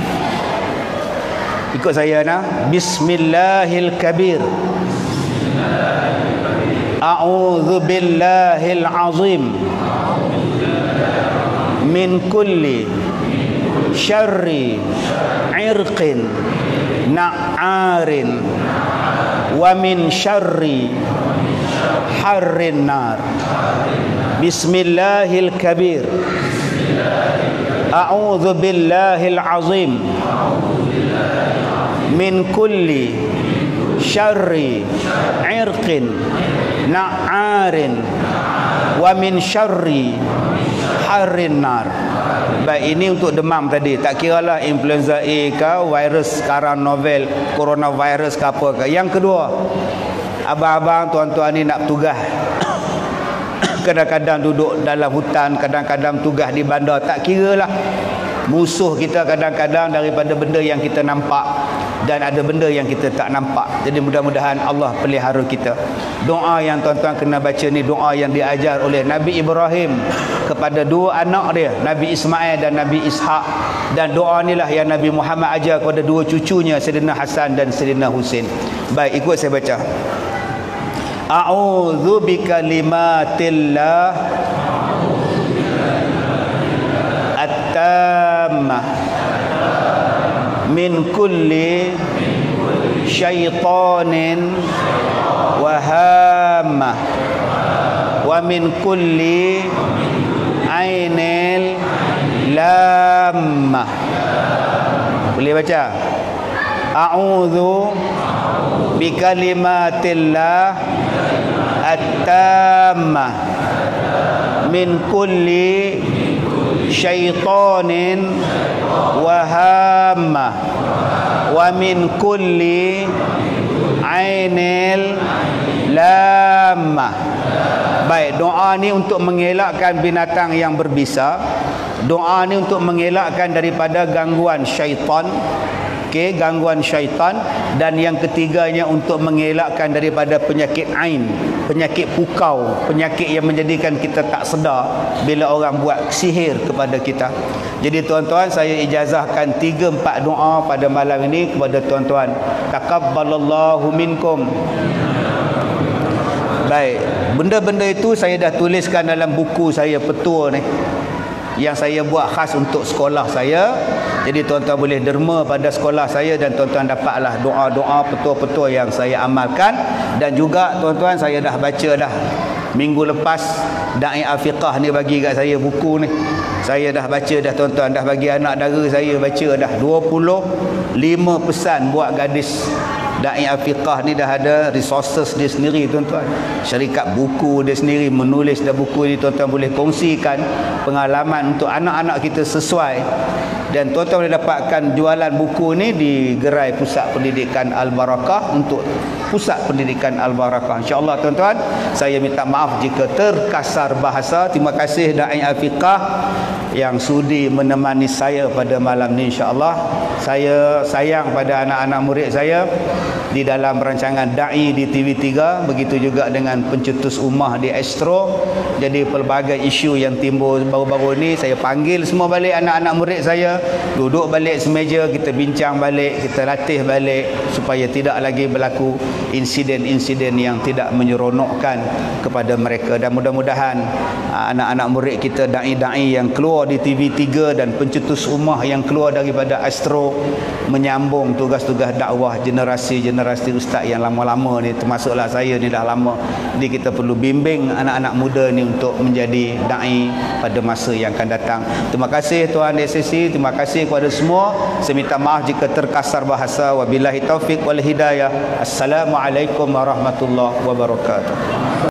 Ikut saya nah. Bismillahirrahmanirrahim. A'udzu billahil azim min kulli syarri irqin na'arin wa min syarri harrin nar. Bismillahil kabir. A'udzu billahil azim min kulli syarri irqin na'arin wa min syarri harrin nar. Baik, ini untuk demam tadi. Tak kiralah influenza A ke, virus sekarang novel coronavirus ke apa ke. Yang kedua, abang-abang tuan-tuan ni nak tugas. Kadang-kadang duduk dalam hutan, kadang-kadang tugas di bandar. Tak kiralah. Musuh kita kadang-kadang daripada benda yang kita nampak, dan ada benda yang kita tak nampak. Jadi mudah-mudahan Allah pelihara kita. Doa yang tuan-tuan kena baca ni doa yang diajar oleh Nabi Ibrahim kepada dua anak dia, Nabi Ismail dan Nabi Ishak. Dan doa inilah yang Nabi Muhammad ajar kepada dua cucunya, Sayyidina Hasan dan Sayyidina Husin. Baik, ikut saya baca. A'udzu bikalimatillah at-tammah min kulli syaitanin wa hammah wa min kulli ainil lammah. Boleh baca? A'udzu bikalimatillah at-tammah min kulli syaitanin wa hammah wa min kulli ainil lammah. Baik, doa ni untuk mengelakkan binatang yang berbisa. Doa ni untuk mengelakkan daripada gangguan syaitan. Okey, gangguan syaitan. Dan yang ketiganya untuk mengelakkan daripada penyakit ain, penyakit pukau, penyakit yang menjadikan kita tak sedar bila orang buat sihir kepada kita. Jadi tuan-tuan, saya ijazahkan 3-4 doa pada malam ini kepada tuan-tuan. Taqabbalallahu minkum. Baik, benda-benda itu saya dah tuliskan dalam buku saya Petua ni, yang saya buat khas untuk sekolah saya. Jadi tuan-tuan boleh derma pada sekolah saya dan tuan-tuan dapatlah doa-doa petua-petua yang saya amalkan. Dan juga tuan-tuan, saya dah baca dah minggu lepas Da'i Al-Fiqah ni bagi kat saya buku ni. Saya dah baca dah tuan-tuan, dah bagi anak dara saya baca dah 25 pesan buat gadis. Da'i Al-Fiqah ni dah ada resources dia sendiri tuan-tuan. Syarikat buku dia sendiri menulis dah buku ni. Tuan-tuan boleh kongsikan pengalaman untuk anak-anak kita sesuai. Dan tuan-tuan boleh dapatkan jualan buku ni di gerai Pusat Pendidikan Al-Barakah untuk Pusat Pendidikan Al-Barakah. InsyaAllah tuan-tuan, saya minta maaf jika terkasar bahasa. Terima kasih Da'i Al-Fiqah yang sudi menemani saya pada malam ni. InsyaAllah saya sayang pada anak-anak murid saya di dalam rancangan Da'i di TV3, begitu juga dengan Pencetus Ummah di Astro. Jadi pelbagai isu yang timbul baru-baru ni, saya panggil semua balik anak-anak murid saya, duduk balik semeja, kita bincang balik, kita latih balik supaya tidak lagi berlaku insiden-insiden yang tidak menyeronokkan kepada mereka. Dan mudah-mudahan anak-anak murid kita, da'i-da'i yang keluar di TV3 dan Pencetus Ummah yang keluar daripada Astro menyambung tugas-tugas dakwah generasi ustaz yang lama-lama ni, termasuklah saya ni dah lama. Jadi kita perlu bimbing anak-anak muda ni untuk menjadi da'i pada masa yang akan datang. Terima kasih Tuan DSSC, terima kasih kepada semua. Saya minta maaf jika terkasar bahasa. Wabillahi taufik wal hidayah. Assalamualaikum warahmatullahi wabarakatuh.